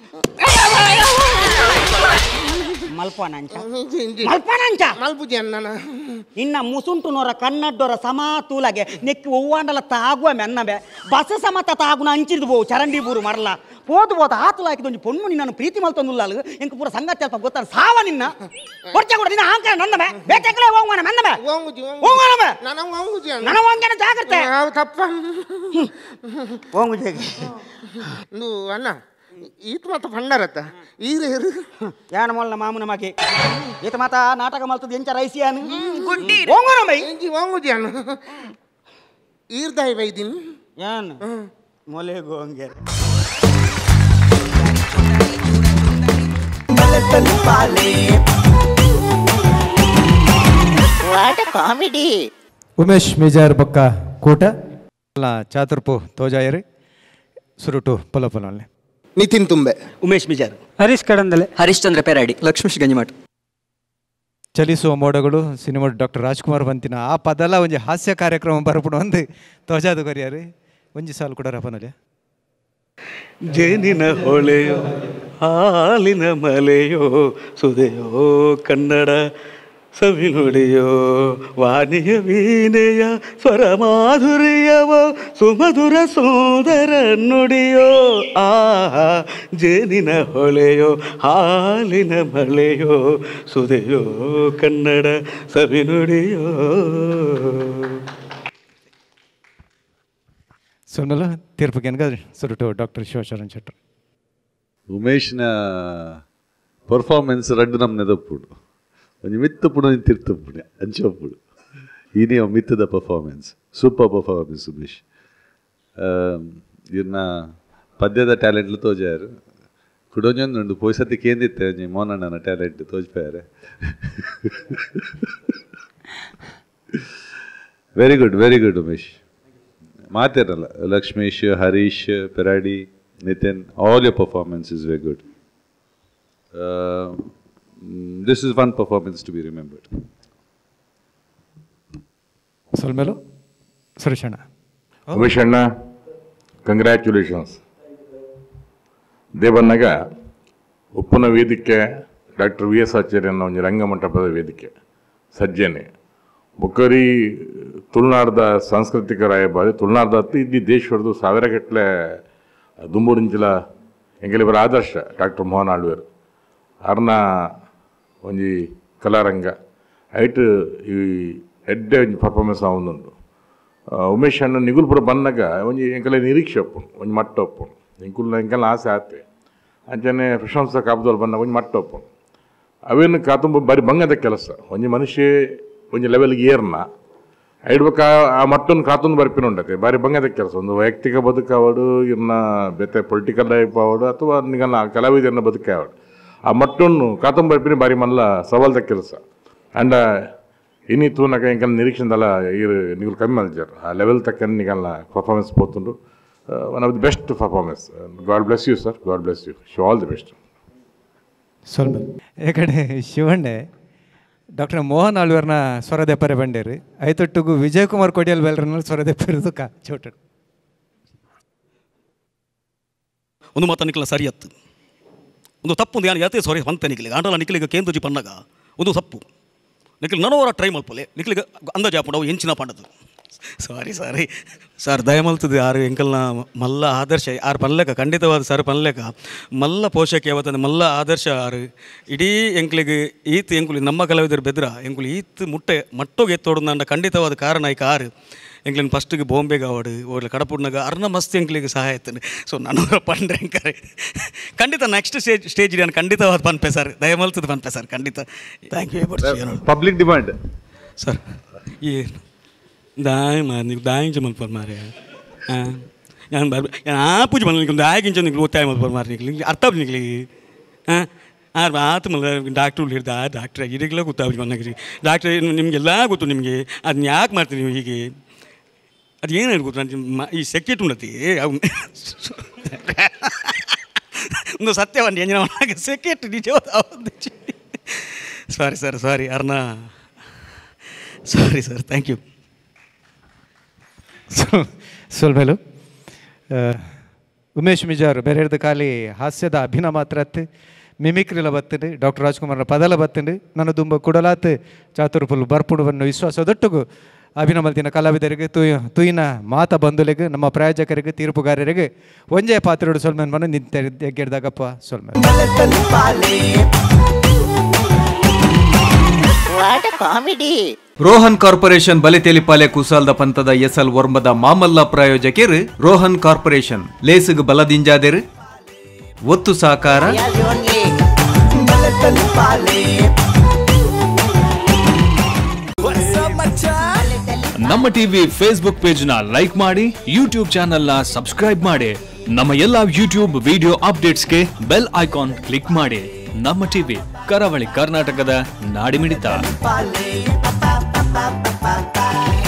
[SPEAKER 6] ಮಲ್ಪನಂಚ ಮಲ್ಪನಂಚ
[SPEAKER 9] ಮಲ್ಪುಜಿ ಅಣ್ಣನ
[SPEAKER 6] ನಿನ್ನ ಮುಸುಂಟುನೋರ ಕನ್ನಡ್ಡೋರ ಸಮಾ ತೂಲಗೆ ನೆಕ್ಕಿ ಒವ್ವಾಂಡಲ ತಾಗುವ ಮೆನ್ನಬೆ ಬಸ ಸಮತ ತಾಗುನ ಅಂಚಿರ್ದು ಬೋವು ಚರಂಡಿ ಬೂರು ಮರಲ ಹೋದು ಹೋದ ಆತುಲ ಹಾಕಿದ ಒಂದು ಪೊಣ್ಣು ನಿನ್ನನ್ನು ಪ್ರೀತಿ ಮಲ್ತೊಂದುಲ್ಲ ಎಂಕ ಪೂರ ಸಂಗತಿ ಅಲ್ಪ ಗೊತ್ತಾರ ಸಾವ ನಿನ್ನ ಹೊರಚೆ ಕೂಡ ನಿನ್ನ ಆಂಕಾರ ನನ್ನಬೆ ಬೇಟೆಕಲೇ ಹೋಗೋಣ ಮೆನ್ನಬೆ
[SPEAKER 9] ಓಂಗುಜಿ
[SPEAKER 6] ಹೋಗೋಣ
[SPEAKER 9] ನನ್ನ ಓಂಗುಜಿ ಅಣ್ಣ
[SPEAKER 6] ನನ್ನ ಹೋಂಗೇನ ಜಾಗ್ರತೆ
[SPEAKER 9] ತಪ್ಪ
[SPEAKER 6] ಹೋಗುಜೆಗೆ
[SPEAKER 9] ನು ಅಣ್ಣ ಈತ ಮಾತ ಪಂಡರತ್ತ ಈರು ಇರು
[SPEAKER 6] ಯಾನ ಮೊಲ್ಲ ಮಾಮನ ಮಗೆ ಈತ ಮಾತ ನಾಟಕ ಮಲ್ತದ ಎಂಚ ರೈಸಿಯಾನು
[SPEAKER 10] ಗುಡ್ಡಿ
[SPEAKER 6] ಹೋಗೋಣ ಮೈ
[SPEAKER 9] ಎಂಜಿ ಓಂಗುಜಿ ಅಣ್ಣ ಈರ್ದಾಯಿ ಬೈದಿನ್
[SPEAKER 6] ಯಾನ್ ಮೊಲೆ ಗೋಂಗೆ
[SPEAKER 2] what a comedy
[SPEAKER 4] Umesh Mijar ಬೊಕ್ಕ ಕೂಟ ಅಲ್ಲ ಚಾತುರ್ಪು ತೋಜಾಯರಿ ಸುರುಟು ಪೊಲ ಪೊಲಲ್ಲಿ
[SPEAKER 9] ನಿತಿನ್ ತುಂಬೆ
[SPEAKER 6] ಉಮೇಶ್ ಬಿಜಾರ್
[SPEAKER 5] ಹರೀಶ್ ಕಡಂದಲೆ
[SPEAKER 11] ಹರಿಶ್ಚಂದ್ರ ಪೆರಾಡಿ ಲಕ್ಷ್ಮೀಶ್ ಗಂಜಿಮಠ್
[SPEAKER 4] ಚಲಿಸುವ ಮೋಡಗಳು ಸಿನಿಮಾ ಡಾಕ್ಟರ್ ರಾಜ್ಕುಮಾರ್ ಬಂತಿನ ಆ ಪದಲ ಒಂಜಿ ಹಾಸ್ಯ ಕಾರ್ಯಕ್ರಮ ಬರ್ಪುಡು ಒಂದು ತೋಜಾದು ಕರಿಯಾರಿ ಒಂಜಿ ಸಾಲು ಕೂಡ ರಪನಲೆ
[SPEAKER 12] ಜೇನಿನ ಹೊಳೆಯೋ ಹಾಲಿನ ಮಲೆಯೋ ಸುದೆಯೋ ಕನ್ನಡ ಸವಿನುಡಿಯೋ ವಾಣಿಯ ವೀಣೆಯ ಸ್ವರ ಮಾಧುರ್ಯವೋ ಸುಮಧುರ ಸುಂದರ ನುಡಿಯೋ ಆಹಾ ಜೇನಿನ ಹೊಳೆಯೋ ಹಾಲಿನ ಮಲೆಯೋ ಸುದೆಯೋ ಕನ್ನಡ ಸವಿನುಡಿಯೋ.
[SPEAKER 4] ಸೊನ್ನಲ್ಲ ತೀರ್ಪು ಕೆನ್ಗ ಸುರುಟು ಡಾಕ್ಟರ್ ಶಿವಶರಣ್ ಶೆಟ್ಟರ್.
[SPEAKER 13] ಉಮೇಶ್ನ ಪರ್ಫಾರ್ಮೆನ್ಸ್ ರಡ್ಡು ನಮ್ಮನೆ ತಪ್ಪುಡು ಒಂಜಿ ಮಿತ್ತು ಪುಣ ತಿರ್ತುಪುಣ ಅಂಚೋಪುಡು ಇನಿ ಮಿತ್ತದ ಪರ್ಫಾರ್ಮೆನ್ಸ್ ಸೂಪರ್ ಪರ್ಫಾರ್ಮೆನ್ಸ್ ಉಮೇಶ್ ಇವ್ರನ್ನ ಪದ್ಯದ ಟ್ಯಾಲೆಂಟ್ಲು ತೋಜಾರು ಕುಡೊಂಜೊಂದುಂಡು ಪೊಯ್ಸತಿ ಕೇಂದಿತ್ತೆ ಒಂಜಿ ಮೋನಣ್ಣನ ಟ್ಯಾಲೆಂಟ್ ತೋಜ್ಪಾರೆ very good very good Umesh ಮಾತೇನಲ್ಲ Lakshmish Harish Peradi Nitin all your performance is very good this is one performance to be remembered
[SPEAKER 4] ಸೊಲ್ಮೇಲು ಸುರೇಶ್ ಅಣ್ಣ
[SPEAKER 14] ಉಮೇಶ್ ಅಣ್ಣ ಕಂಗ್ರ್ಯಾಚುಲೇಷನ್ಸ್ ದೇವನ್ನಗ ಉಪ್ಪುನ ವೇದಿಕೆ ಡಾಕ್ಟರ್ ವಿ ಎಸ್ ಆಚಾರ್ಯನ ಒಂದು ರಂಗಮಂಟಪದ ವೇದಿಕೆ ಸಜ್ಜನೆ ಬೊಕ್ಕರಿ ತುಳುನಾಡದ ಸಾಂಸ್ಕೃತಿಕ ರಾಯಭಾರಿ ತುಳುನಾಡದ ಹತ್ತು ಇದ್ದಿ ದೇಶವರದು ಸಾವಿರ ಗಟ್ಟಲೆ ದುಂಬೂರಿಂಚಲ ಎಂಗೆಲಿವರ ಆದರ್ಶ ಡಾಕ್ಟರ್ ಮೋಹನ್ ಆಳ್ವೇರ್ ಅರ್ನ ಒಂಜಿ ಕಲಾರಂಗ ಐಟ್ ಈ ಎಡ್ಡೆ ಒಂಜಿ ಪರ್ಫಾರ್ಮೆನ್ಸ್ ಆವೊಂದುಂಡು ಉಮೇಶ್ ಅಣ್ಣ ನಿಗುಲ್ ಪೂರ ಬಂದಾಗ ಒಂಜಿ ಎಂಕಲೆ ನಿರೀಕ್ಷೆ ಒಪ್ಪುಂಡು ಒಂಜಿ ಮಟ್ಟ ಒಪ್ಪುಂಡು ಎಂಕುಲ್ನ ಎಂಕಲ್ನ ಆಸೆ ಆತೆ ಅಂಚನೆ ಪ್ರಶಂಸಾ ಕಾಪದವ್ರು ಬಂದಾಗ ಒಂಜಿ ಮಟ್ಟ ಒಪ್ಪುಂಡು ಅವೇನು ಕಾತುಂಬ ಬಾರಿ ಬಂಗದ ಕೆಲಸ ಒಂಜಿ ಮನುಷ್ಯ ಒಂಜಿ ಲೆವೆಲ್ಗೆ ಏರ್ನ ಐಡ್ಬೇಕ ಆ ಮಟ್ಟನ್ನು ಕಾತೊಂದು ಬರ್ಪಿನುಂಡತೆ ಬಾರಿ ಬಂಗದ ಕೆಲಸ ಒಂದು ವೈಯಕ್ತಿಕ ಬದುಕಾವಡು ಇರ್ನ ಬೇತೆ ಪೊಲಿಟಿಕಲ್ ಲೈಫ್ ಆವಡು ಅಥವಾ ನಿಗನ ಕಲಾವಿದರನ್ನ ಬದುಕೆ ಆವಡು ಆ ಮಟ್ಟನ್ನು ಕಾತೊಂದು ಬರ್ಪಿನ ಬಾರಿ ಮಲ್ಲ ಸವಾಲ್ದ ಕೆಲಸ ಅಂಡ ಇನಿ ತೂನಕ ಎಂಕಲ್ ನಿರೀಕ್ಷೆದಲ್ಲ ಇರು ನೀವು ಕಮ್ಮಿ ಮಲ್ಜರ್ ಆ ಲೆವೆಲ್ ತಕ್ಕ ನಿಗಲ್ನ ಪರ್ಫಾರ್ಮೆನ್ಸ್ ಪೋತುಂಡು one of the best performance God bless you sir God bless you so all the best
[SPEAKER 4] ಸ್ವಲ್ಪ ಈ ಕಡೆ ಶಿವಣ್ಣೆ ಡಾಕ್ಟರ್ ಮೋಹನ್ ಆಳ್ವೇರ್ನ ಸ್ವರದೆಪ್ಪರೆ ಬಂಡೇರಿ ಐತೊಟ್ಟಿಗೂ ವಿಜಯ್ ಕುಮಾರ್ ಕೊಡಿಯಲ್ ಬೇಲ್ರನ್ನ ಸ್ವರದೆಪ್ಪರಿದು ಕಾ ಚೋಟ
[SPEAKER 15] ಒಂದು ಮಾತ ನಿಖಲ ಸರಿಯತ್ತು ಒಂದು ತಪ್ಪು ಒಂದು ಯಾರು ಯಾತೆ ಸಾರಿ ಹೊಂತೆ ನಿಖಲಿಗೆ ಆಂಡಲ ನಿಖಲಿಗೆ ಕೇಂದ್ರಜಿ ಪನ್ನಗ ಒಂದು ತಪ್ಪು ನಿಖಿಲ್ ನನವರ ಟ್ರೈ ಮಲ್ಪಲೆ ನಿಖಲಿಗೆ ಅಂದಾಜು ಹಾಪುಂಡು ಅವು ಹೆಂಚಿನ ಪಂಡದು ಸಾರಿ ಸಾರಿ ಸರ್ ದಯಮಲ್ತದೆ ಆರು ಎಂಕಲ್ನ ಮಲ್ಲ ಆದರ್ಶ ಆರು ಪನ್ಲೆಕ ಖಂಡಿತವಾದ ಸರ್ ಪನ್ಲೆಕ ಮಲ್ಲ ಪೋಷಕ ಯಾವತ್ತಂದ್ರೆ ಮಲ್ಲ ಆದರ್ಶ ಆರು ಇಡೀ ಎಂಕ್ಲಿಗೆ ಈತ್ ಎಂಕುಲಿ ನಮ್ಮ ಕಲಾವಿದರು ಬೆದ್ರ ಎಂಕುಲಿ ಈತ್ ಮುಟ್ಟೆ ಮಟ್ಟೋಗೆ ಎತ್ತೋಡು ನಂಡ ಖಂಡಿತವಾದ ಕಾರಣ ಈಗ ಆರು ಎಂಕ್ಲಿನ ಫಸ್ಟಿಗೆ ಬಾಂಬೆಗೆ ಆವಡು ಓಡ್ಲ ಕಡಪುಡ್ನಾಗ ಅರ್ನ ಮಸ್ತ್ ಎಂಕ್ಲಿಗೆ ಸಹಾಯ ಆಯ್ತಾನೆ ಸೊ ನನಗೆ ಪಂಡ್ರೆ ಎಂಕರೆ ಖಂಡಿತ ನೆಕ್ಸ್ಟ್ ಸ್ಟೇಜ್ ಸ್ಟೇಜ್ ನಾನು ಖಂಡಿತವಾದ ಪನ್ಪೆ ಸರ್ ದಯಮಲ್ತದ ಪನ್ಪೆ ಸರ್ ಖಂಡಿತ thank you
[SPEAKER 13] public demand
[SPEAKER 15] sir ಈ दाय मार निक दाय इंच मत पर मारे हां यान बार यान आ पूछ मन निक दाय इंच निक लोताय मत पर मार निकली अर्थ अब निकली हां आर बात मल डॉक्टर ಹೇಳಿದ ಡಾಕ್ಟರ್ ಇರಿಗಲ ಗೊತ್ತಾಗಿ ಬಂದಗಿ ಡಾಕ್ಟರ್ ನಿಮಗೆಲ್ಲ ಗೊತ್ತು ನಿಮಗೆ ಅದನ್ನ ಯಾಕೆ ಮಾಡ್ತೀರಿ ನೀವು ಹೀಗೆ ಅದು ಏನು ಹೇಳಿ ಗೊತ್ತು ಈ ಸೆಕ್ಯೂರಿಟಿ ಉಂಡತಿ ಒಂದು ಸತ್ಯವನ್ನು ಎಂಜಿನ ಸೆಕ್ಯೂರಿಟಿ ನಿಜವಾದ ಸಾರಿ ಸರ್ ಸಾರಿ ಅರ್ನ ಸಾರಿ ಸರ್ ಥ್ಯಾಂಕ್ ಯು
[SPEAKER 4] ಸೊಲ್ಮೇಲು ಉಮೇಶ್ ಮಿಜಾರು ಬೇರೆ ಹಿಡಿದು ಖಾಲಿ ಹಾಸ್ಯದ ಅಭಿನಯ ಮಾತ್ರ ಅತ್ತು ಮಿಮಿಕ್ರಿಲ ಬತ್ತಂಡು ಡಾಕ್ಟರ್ ರಾಜ್ಕುಮಾರ್ನ ಪದಲ ಬತ್ತಂಡು ನನ್ನ ತುಂಬ ಕುಡಲಾತ್ ಚಾತುರ್ ಫುಲ್ ಬರ್ಪುಡುವನ್ನು ವಿಶ್ವಾಸದೊಟ್ಟಿಗೂ ಅಭಿನಯ ಮಲ್ತಿನ ಕಲಾವಿದರಿಗೆ ತುಯ್ ತುಯಿನ ಮಾತ ಬಂಧುಲಿಗೆ ನಮ್ಮ ಪ್ರಾಯೋಜಕರಿಗೆ ತೀರ್ಪುಗಾರರಿಗೆ ಒಂಜೇ ಪಾತ್ರೆಡು ಸೊಲ್ಮೇನ್ ಮನ ನಿಂತ ಎಗ್ಗೆಡ್ದಾಗಪ್ಪ ಸೊಲ್ಮೇನ್
[SPEAKER 2] what a comedy
[SPEAKER 4] Rohan Corporation ಬಲೆತೆಲಿಪಾಲೆ ಕುಸಾಲ್ದ ಪಂತದ ಎಸ್ಎಲ್ ವರ್ಮದ ಮಾಮಲ್ಲ ಪ್ರಾಯೋಜಕರು ರೋಹನ್ ಕಾರ್ಪೊರೇಷನ್ ಲೇಸಿಗ್ ಬಲದಿಂಜಾದೆರು ಒತ್ತು ಸಾಕಾರ
[SPEAKER 1] ನಮ್ಮ ಟಿವಿ ಫೇಸ್ಬುಕ್ ಪೇಜ್ ನ ಲೈಕ್ ಮಾಡಿ ಯೂಟ್ಯೂಬ್ ಚಾನೆಲ್ ನ ಸಬ್ಸ್ಕ್ರೈಬ್ ಮಾಡಿ ನಮ್ಮ ಎಲ್ಲಾ ಯೂಟ್ಯೂಬ್ ವಿಡಿಯೋ ಅಪ್ಡೇಟ್ಸ್ಗೆ ಬೆಲ್ ಐಕಾನ್ ಕ್ಲಿಕ್ ಮಾಡಿ. ನಮ್ಮ ಟಿವಿ ಕರಾವಳಿ ಕರ್ನಾಟಕದ ನಾಡಿಮಿಡಿತ.